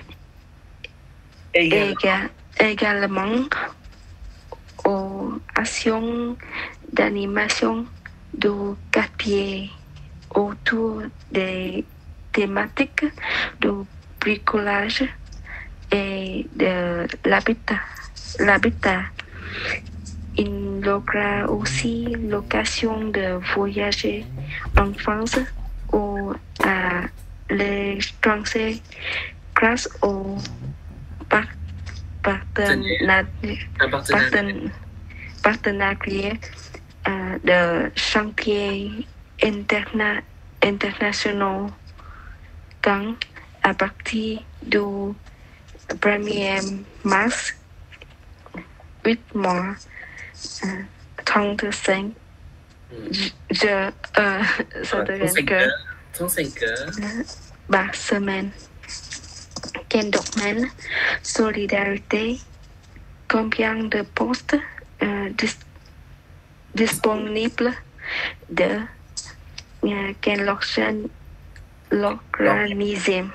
également aux actions d'animation du quartier autour des thématiques du bricolage et de l'habitat. Il aura aussi l'occasion de voyager en France ou à l'étranger grâce au partenariat de chantiers internationaux quand à partir du 1er mars 8 mois 35 heures par semaine. Quel domaine? Solidarité. Combien de postes disponibles? Quel l'organisme?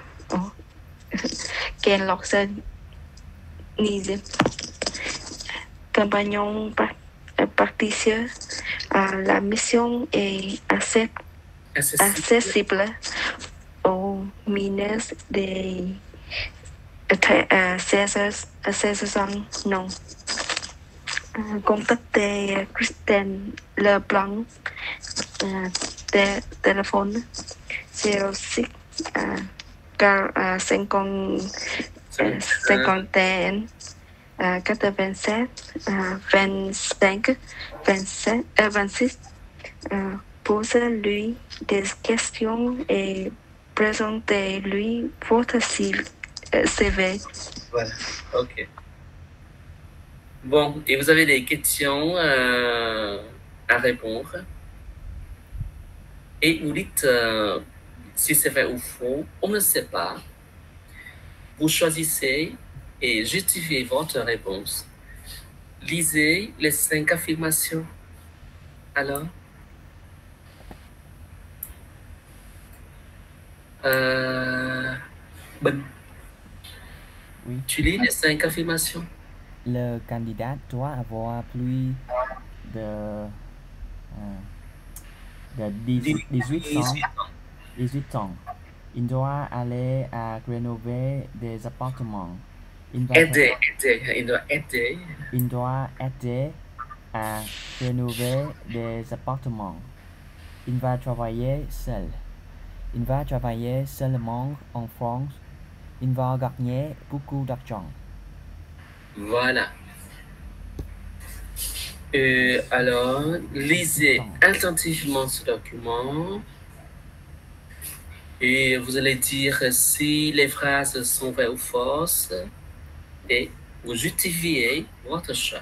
Quel l'organisme? Compagnon participant à la mission est accessible aux mineurs des 16 ans. Non. Contactez Christine Leblanc. Téléphone 06 51 87 25 26. Posez-lui des questions et présentez-lui votre CV. Voilà, ok. Bon, et vous avez des questions à répondre. Et vous dites si c'est vrai ou faux, on ne sait pas. Vous choisissez et justifiez votre réponse. Lisez les 5 affirmations. Alors, Ben, oui. Tu lis les 5 affirmations. Le candidat doit avoir plus de 18 ans. Il doit aller à rénover des appartements. Il doit aider à rénover des appartements. Il va travailler seul. Il va travailler seulement en France. Il va gagner beaucoup d'argent. Voilà. Alors, lisez attentivement ce document. Et vous allez dire si les phrases sont vraies ou fausses. Et Vous justifiez votre choix.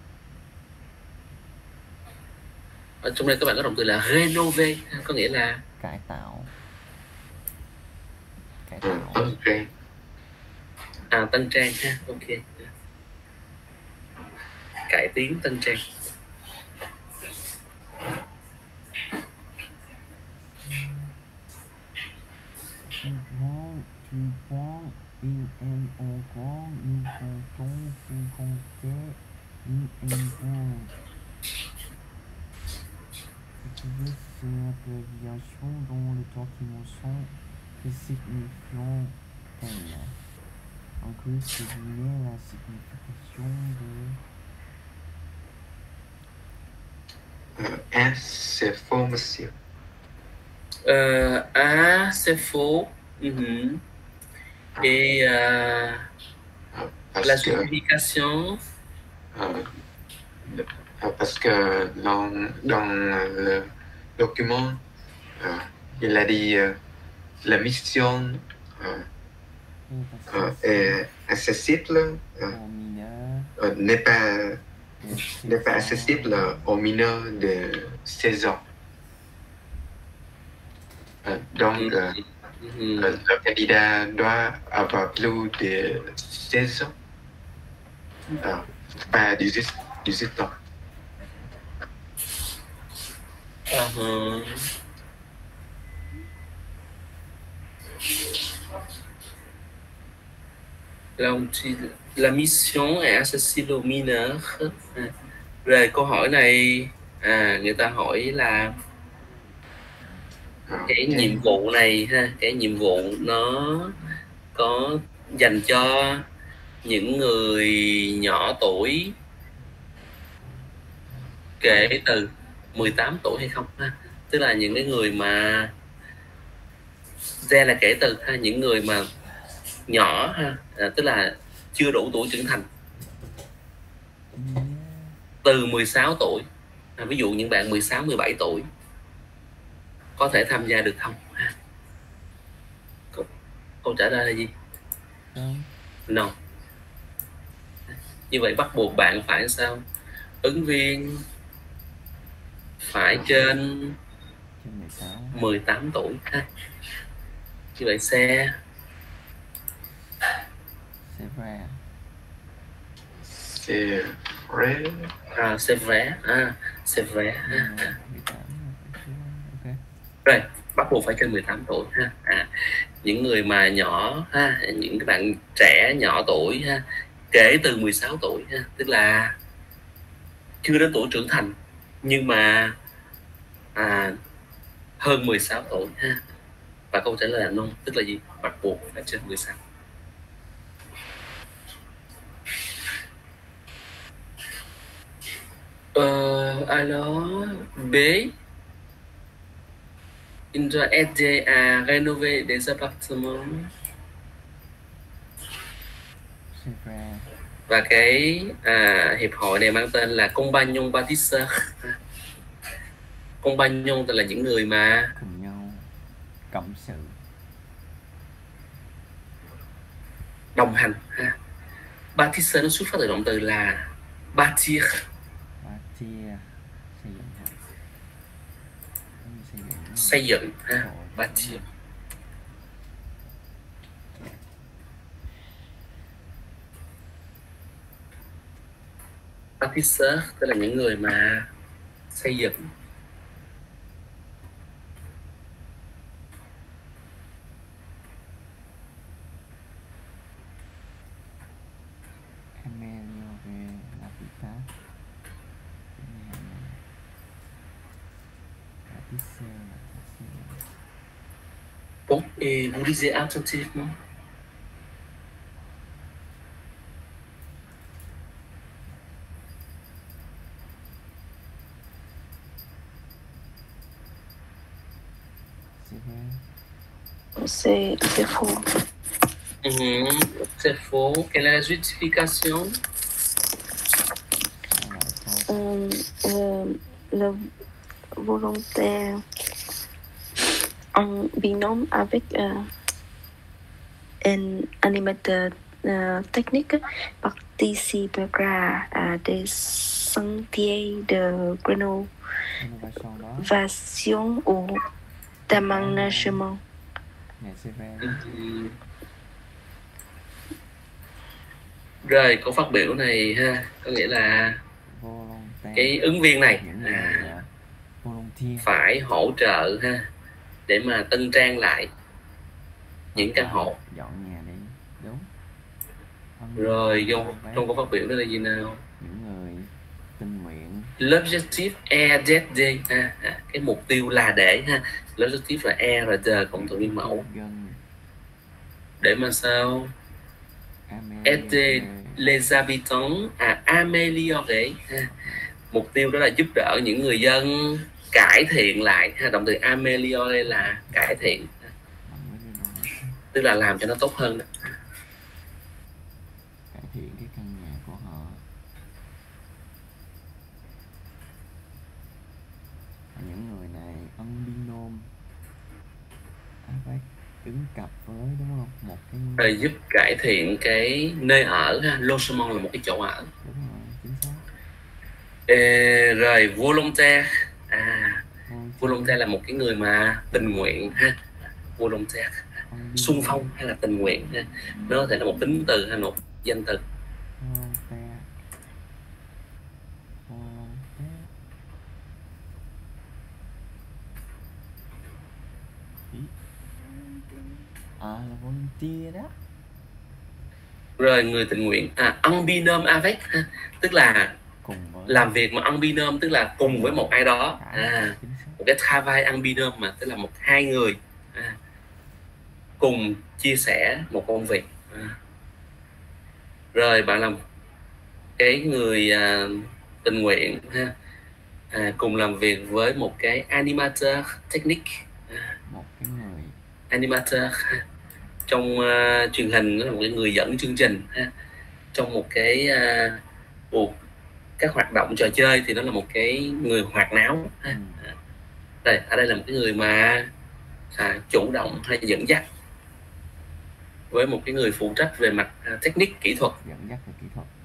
Ở trong đây các bạn có động từ là rénover, có nghĩa là cải tạo. Tân trang. Tân trang ha, ok. Cải tiến, tân trang. C'est faux, monsieur. C'est faux. Et la justification. Parce que dans le document, il a dit la mission est accessible, n'est pas accessible aux mineurs de 16 ans. Donc, le candidat doit avoir plus de 16 ans, pas 18 ans. La mission est accessible aux mineurs. Về câu hỏi này, người ta hỏi là cái nhiệm vụ này ha, cái nhiệm vụ nó có dành cho những người nhỏ tuổi kể từ 18 tuổi hay không ha? Tức là những cái người mà là kể từ ha, những người mà nhỏ ha, tức là chưa đủ tuổi trưởng thành, từ 16 tuổi, ví dụ những bạn 16, 17 tuổi có thể tham gia được không? Câu trả lời là gì? No. Như vậy bắt buộc bạn phải sao? Ứng viên phải trên 18 tuổi ha. Như vậy c'est vrai. Rồi, bắt buộc phải trên 18 tuổi ha. Những người mà nhỏ ha, những cái bạn trẻ nhỏ tuổi ha, kể từ 16 tuổi ha, tức là chưa đến tuổi trưởng thành nhưng mà hơn 16 tuổi ha. Và câu trả lời là non, tức là gì? Bắt buộc phải trên 16. Alors B, il doit aider à rénover des appartements. Và cái hiệp hội này mang tên là Compagnon Bâtisseur. Compagnon tức là những người mà cùng nhau cộng sự, đồng hành ha. Bâtisseur nó xuất phát từ động từ là bâtir, xây dựng ha, bâtir. Bâtisseur tức là những người mà xây dựng. Bon, et vous lisez attentivement. C'est faux. C'est faux. Quelle est la justification? Le volontaire en binôme avec un animateur technique participera à des chantiers de rénovation ou d'aménagement. Rồi câu phát biểu này ha, có nghĩa là cái ứng viên này phải hỗ trợ ha để mà tân trang lại những căn hộ. Rồi trong câu phát biểu đó là gì nào? Những người tình nguyện. L'objectif est d'aider, cái mục tiêu là để ha. L'objectif là e rồi de cộng từ nguyên mẫu. Để mà sao? Aider les habitants à améliorer. Mục tiêu đó là giúp đỡ những người dân cải thiện lại. Động từ améliorer là cải thiện, tức là làm cho nó tốt hơn đó. Cải thiện cái căn nhà của họ. Những người này ăn binôme ứng cặp với, đúng không? Một cái rồi giúp cải thiện cái nơi ở ha. Logement là một cái chỗ ở. Đúng rồi, chính xác. Rồi volontaire, volontaire là một cái người mà tình nguyện ha. Volontaire, xung phong hay là tình nguyện ha. Nó có thể là một tính từ hay một danh từ. Là volunteer đó. Rồi người tình nguyện en binôme avec, tức là làm việc mà en binôme tức là cùng với một ai đó, một cái travail en binôme mà tức là hai người cùng chia sẻ một công việc. Rồi bạn làm cái người tình nguyện ha, cùng làm việc với một cái animateur technique, một cái người animateur trong truyền hình là một cái người dẫn chương trình ha. Trong một cái các hoạt động trò chơi thì nó là một cái người hoạt náo ha. Đây, ở đây là một cái người mà chủ động hay dẫn dắt với một cái người phụ trách về mặt technique, kỹ thuật. Dẫn dắt về kỹ thuật.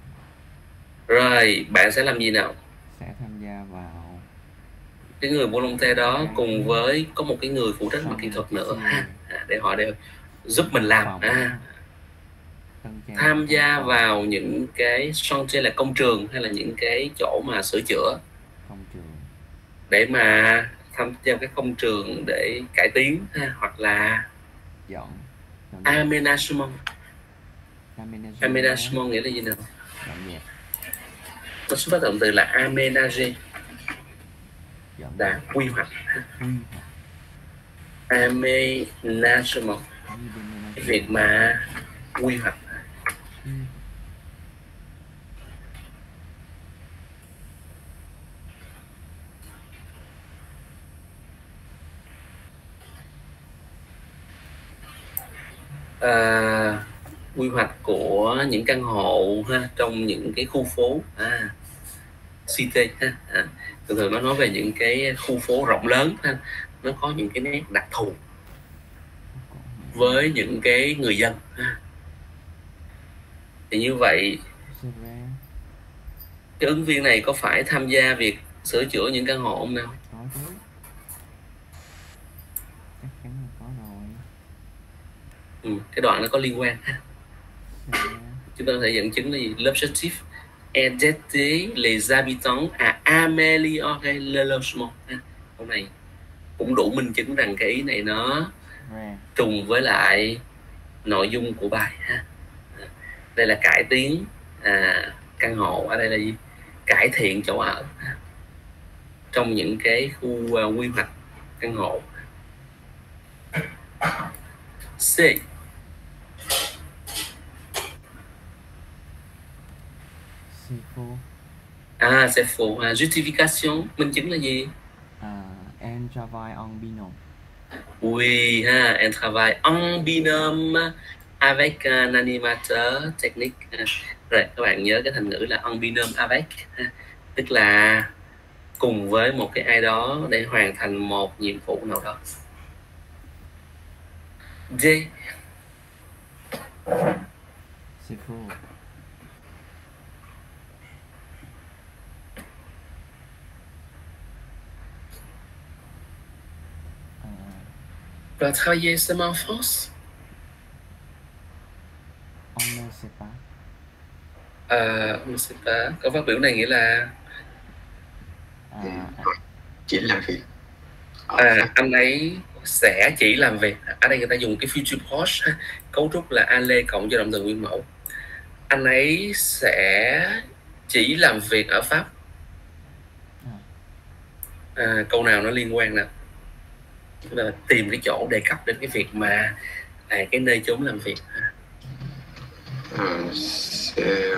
Rồi bạn sẽ làm gì nào? Sẽ tham gia vào cái người volunteer đó cùng với có một cái người phụ trách mặt kỹ thuật nữa ha, để họ đều giúp mình làm. Tham gia vào những cái chantier là công trường hay là những cái chỗ mà sửa chữa, để mà tham gia cái công trường để cải tiến ha, hoặc là dọn aménagement. Aménagement nghĩa là gì nào? Nó xuất phát động từ là aménager, là quy hoạch. Aménagement, cái việc mà quy hoạch. Quy hoạch của những căn hộ ha, trong những cái khu phố city ha. Thường thường nó nói về những cái khu phố rộng lớn ha, nó có những cái nét đặc thù với những cái người dân ha. Thì như vậy cái ứng viên này có phải tham gia việc sửa chữa những căn hộ không nào? Có chứ. Chắc chắn là có rồi. Cái đoạn nó có liên quan ha. Chúng ta có thể dẫn chứng là gì? L'objectif est d'aider les habitants à améliorer le logement. Câu này cũng đủ minh chứng rằng cái ý này nó trùng với lại nội dung của bài ha. Đây là cải tiến căn hộ, ở đây là gì? Cải thiện chỗ ở trong những cái khu quy hoạch căn hộ. C. C'est faux. Justification, minh chứng là gì? En travaille en binôme. Oui, en travaille en binôme avec un animateur technique. Rồi các bạn nhớ cái thành ngữ là en binôme avec, tức là cùng với một cái ai đó để hoàn thành một nhiệm vụ nào đó. D. C'est faux. Tu as travaillé seulement en France? On ne sait pas. On ne sait pas. Câu phát biểu này nghĩa là Chỉ làm việc. anh ấy sẽ chỉ làm việc. Ở đây người ta dùng cái future proche, cấu trúc là allez cộng cho động từ nguyên mẫu. Anh ấy sẽ chỉ làm việc ở Pháp. Câu nào nó liên quan nè, là tìm cái chỗ đề cập đến cái việc mà cái nơi chốn làm việc. C'est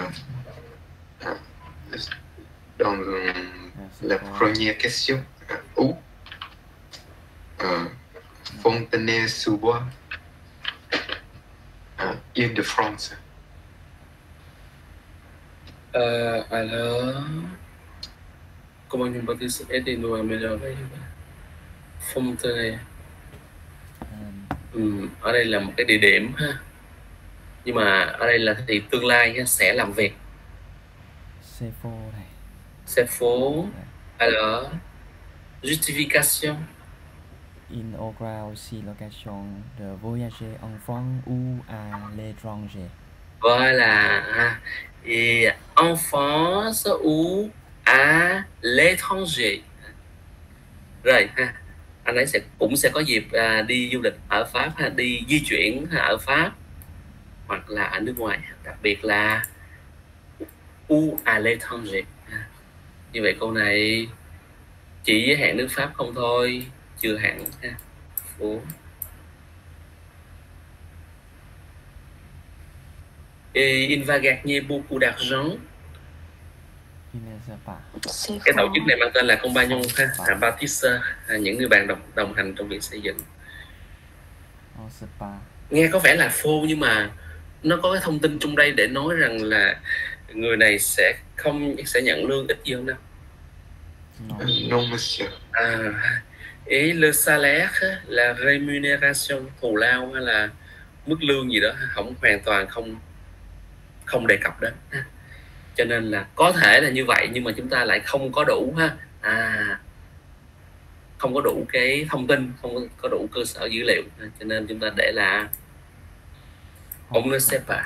dans la première question. Où? Fontenay-sous-Bois, Île-de-France. Alors, comment on peut aider nous à améliorer Fontenay? Ở đây là một cái địa điểm ha, nhưng mà ở đây là thì tương lai ha, sẽ làm việc. C'est faux này. C'est faux. Alors, justification. Inaugurer aussi l'occasion de voyager en France ou à l'étranger. Voilà. Et en France ou à l'étranger. Rồi ha, anh ấy cũng sẽ có dịp đi du lịch ở Pháp ha, đi di chuyển ở Pháp hoặc là ở nước ngoài, đặc biệt là ou à l'étranger. Như vậy câu này chỉ giới hạn nước Pháp không thôi, chưa hẳn ha. Et il va gagner beaucoup d'argent. Cái tổ chức này mang tên là Compagnon ha, Baptiste, những người bạn đồng hành trong việc xây dựng. Nghe có vẻ là phô nhưng mà nó có cái thông tin trong đây để nói rằng là người này sẽ nhận lương ít gì không nào? Non, monsieur. Et le salaire, la rémunération, thù lao hay là mức lương gì đó không hoàn toàn không đề cập đến. Cho nên là có thể là như vậy nhưng mà chúng ta lại không có đủ ha, không có đủ cái thông tin, không có đủ cơ sở dữ liệu, cho nên chúng ta để là on ne sait pas.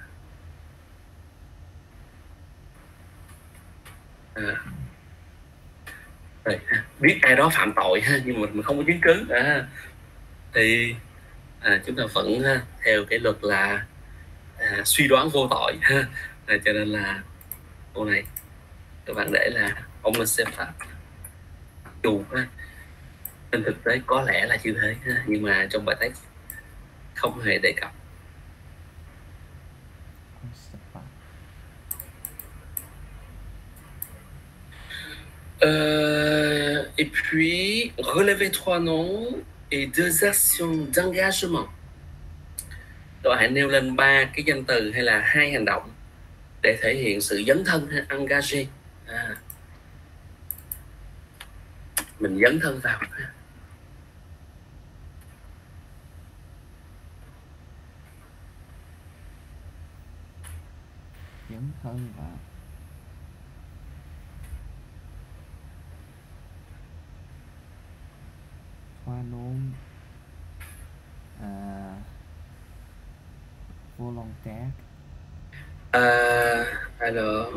Rồi, biết ai đó phạm tội ha, nhưng mà mình không có chứng cứ thì chúng ta vẫn theo cái luật là suy đoán vô tội ha. Cho nên là câu này các bạn để là on ne sait pas. Dù trên thực tế có lẽ là như thế ha, nhưng mà trong bài text không hề đề cập. Et puis relevez 3 noms et 2 actions d'engagement. Các bạn hãy nêu lên 3 cái danh từ hay là 2 hành động để thể hiện sự dấn thân hay engagé. Mình dấn thân vào. Dấn thân vào. Khoa nôn. Volontaire. Alors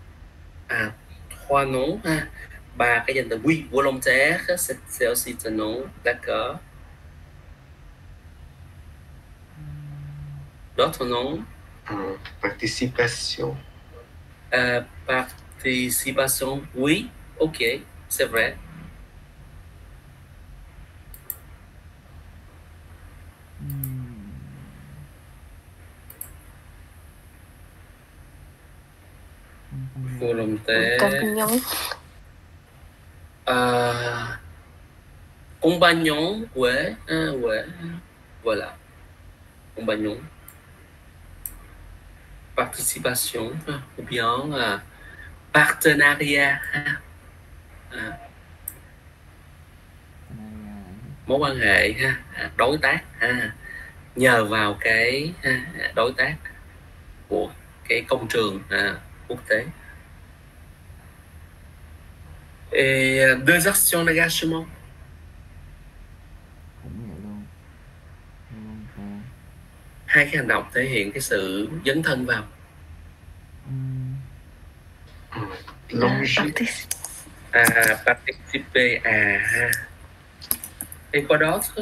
3 noms ha, 3 cái danh từ. Oui, volontaire, c'est aussi un nom, d'accord. D'autres noms? Participation. Participation, oui, ok, c'est vrai. Volontaire. Compagnon, ouais, ouais, voilà, compagnon. Participation ou bien partenariat, mối quan hệ ha, đối tác, nhờ vào cái đối tác. của cái công trường quốc tế. Et deux actions d'engagement. Cũng vậy luôn. Hai cái hành động thể hiện cái sự dấn thân vào. Participer à. Et quoi d'autre?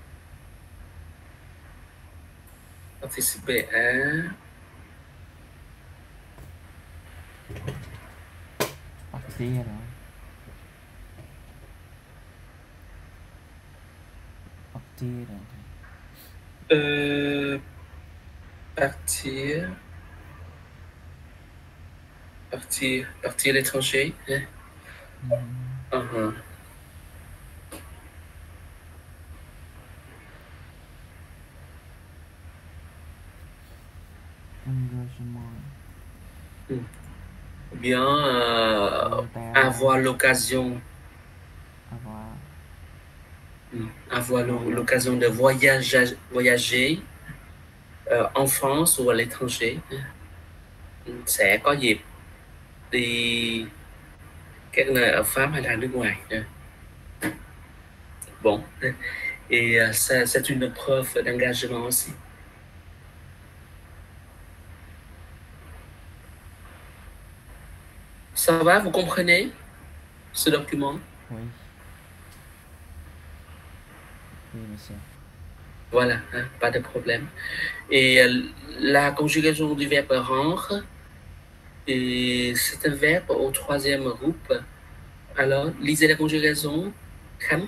Participer à. Partir rồi. Partir rồi. Partir à l'étranger. Engagement. Ou bien avoir l'occasion. Avoir l'occasion de voyager en France ou à l'étranger. Sẽ có dịp đi các nơi ở Pháp hay là nước ngoài. Bon, et c'est une preuve d'engagement aussi. Ça va, vous comprenez ce document? Oui. Oui, monsieur. Voilà, pas de problème. Et la conjugaison du verbe rendre, et c'est un verbe au troisième groupe. Alors, lisez la conjugaison. Khánh.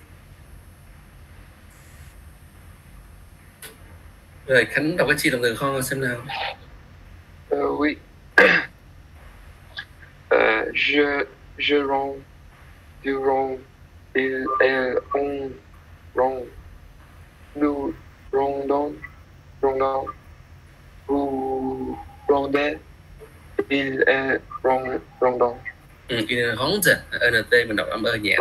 Rồi, Khánh đọc cái chi động từ kho xem nào. Oui. Je rends, tu rends, il est, on rend, nous rendons, vous rendez, il est rendant. Il est rond, NT mình đọc âm nhẹ.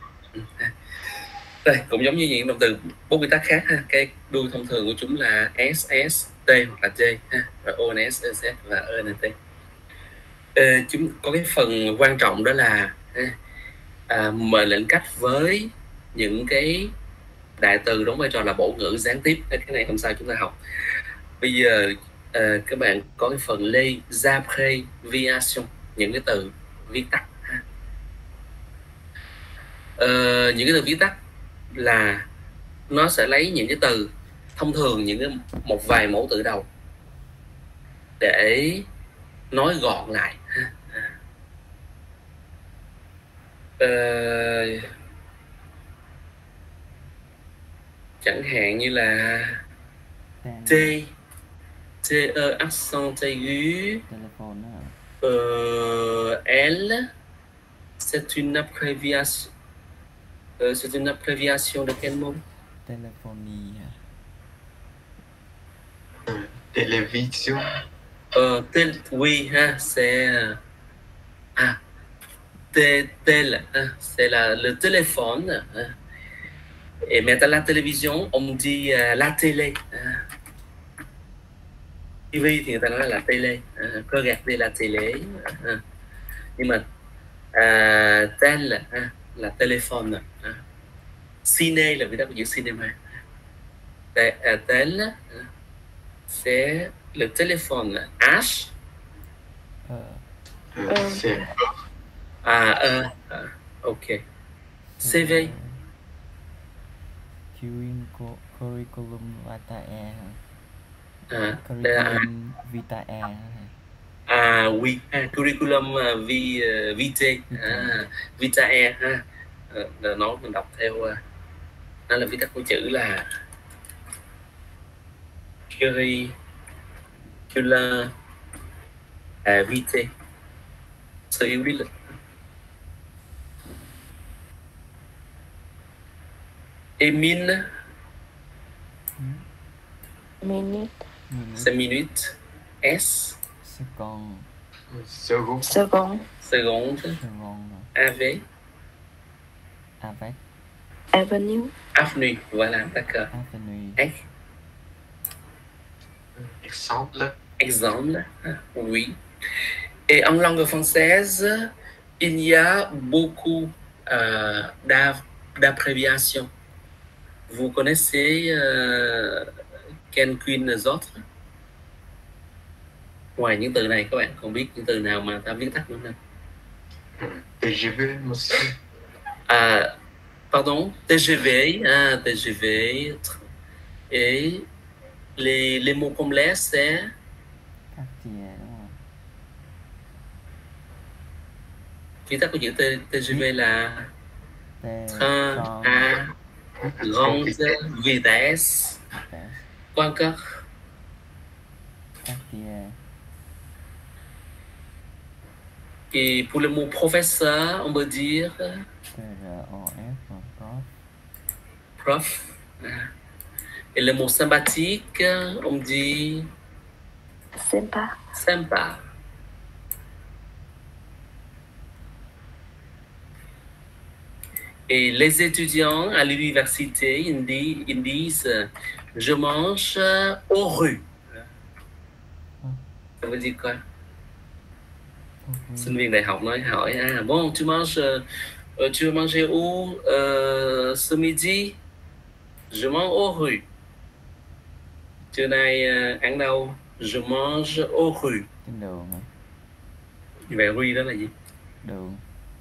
Đây, cũng giống như những động từ bốn quy tắc khác ha. Cái đuôi thông thường của chúng là SS, T hoặc là J ha, và ONS, EZ và ENT. Chúng có cái phần quan trọng đó là mệnh lệnh cách với những cái đại từ đóng vai trò là bổ ngữ gián tiếp. Cái này hôm sau chúng ta học. Bây giờ các bạn có cái phần les abréviations, những cái từ viết tắt ha. Những cái từ viết tắt là nó sẽ lấy những cái từ thông thường, những cái một vài mẫu từ đầu để nói gọn lại ha. Chẳng hạn như là T, accent aigu, L, c'est une abréviation. C'est une abréviation de quel mot? Téléphonie. Télévision. Oui, hein, c'est c'est le téléphone. Et maintenant la télévision, on dit la télé. TV thì người ta nói là télé, regarder la télé. Nhưng mà tel là téléphone. Ciné là viết tắt của chữ cinéma. Tel c'est le téléphone. H C'est ok. CV Curriculum vitae. Curriculum vitae. Oui, curriculum vitae. Vitae ha. Nó mình đọc theo nó là viết tắt của chữ là curriculum vitae, sự yêu lý lịch. Et minute. C'est minute. S. Second. Avec. Avenue. Voilà, d'accord. Avenue. Exemple. exemple, oui. Et en langue française, il y a beaucoup d'abréviations. Vous connaissez quelques autres? Ngoài những từ này các bạn còn biết những từ nào mà ta viết tắt nữa không? TGV, monsieur. Pardon, TGV, TGV. Et les mots complets c'est Quartier đúng không? viết tắt của chữ TGV là train à grande vitesse. Quoi encore? Quartier. Et pour le mot professeur, on peut dire Prof. Prof. Et le mot sympathique, on dit Sympa. Sympa. Et les étudiants à l'université, ils disent je mange aux rues. Ça veut dire quoi? Sinh viên đại học hỏi bon, tu veux manger où ce midi? Je mange aux rues. Trưa nay ăn đâu? Je mange aux rues. Trên đường hả? Như vậy rue đó là gì? Đường.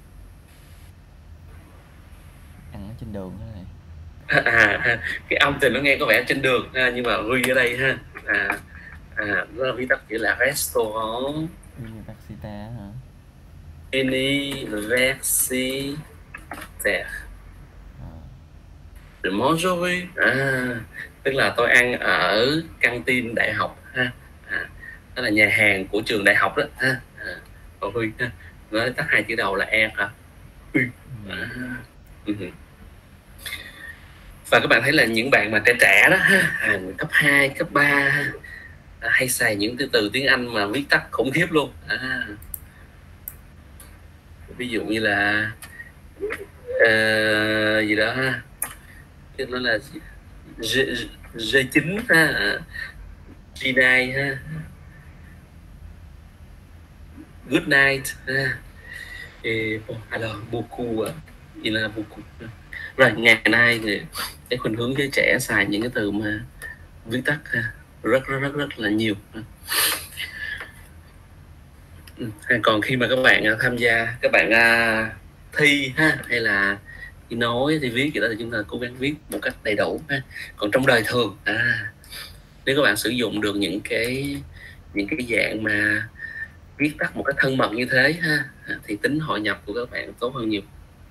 Ăn ở trên đường đó này. Cái âm thì nó nghe có vẻ trên đường nhưng mà rue ở đây ha. Nó là viết tắt chữ là restaurant. Université hả? Universitaire. Je mange aux rues. Tức là tôi ăn ở căng tin đại học ha. Đó là nhà hàng của trường đại học đó ha. Rue ha. Nói tắt hai chữ đầu là e hả? Và các bạn thấy là những bạn mà trẻ đó ha, cấp 2, cấp 3 hay xài những từ tiếng Anh mà viết tắt khủng khiếp luôn. Ví dụ như là gì đó ha, nó là G9 ha, G9 ha, good night ha. Et bon, alors beaucoup, il y en a beaucoup. Rồi ngày nay thì cái khuynh hướng giới trẻ xài những cái từ mà viết tắt rất là nhiều. Còn khi mà các bạn tham gia, các bạn thi ha, hay là khi nói thì viết gì đó thì chúng ta cố gắng viết một cách đầy đủ ha. Còn trong đời thường nếu các bạn sử dụng được những cái dạng mà viết tắt một cách thân mật như thế ha, thì tính hội nhập của các bạn tốt hơn nhiều.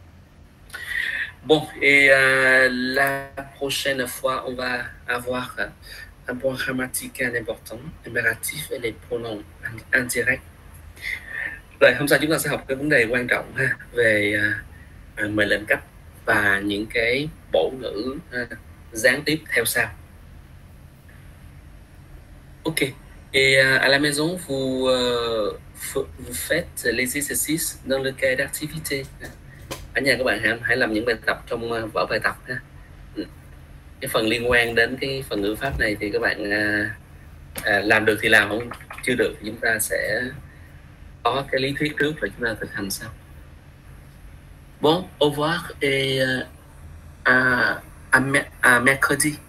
Bon, et la prochaine fois, on va avoir un point grammatical important, impératif et les pronoms indirects. Rồi, hôm sau chúng ta sẽ học cái vấn đề quan trọng ha, về mệnh lệnh cách và những cái bổ ngữ gián tiếp theo sau. Ok. Et à la maison, vous faites les exercices dans le cahier d'activité. Ở nhà các bạn hãy làm những bài tập trong vở bài tập ha. Cái phần liên quan đến cái phần ngữ pháp này thì các bạn làm được thì làm, không chưa được thì chúng ta sẽ có cái lý thuyết trước rồi chúng ta thực hành sau. Bon, au revoir et à mercredi.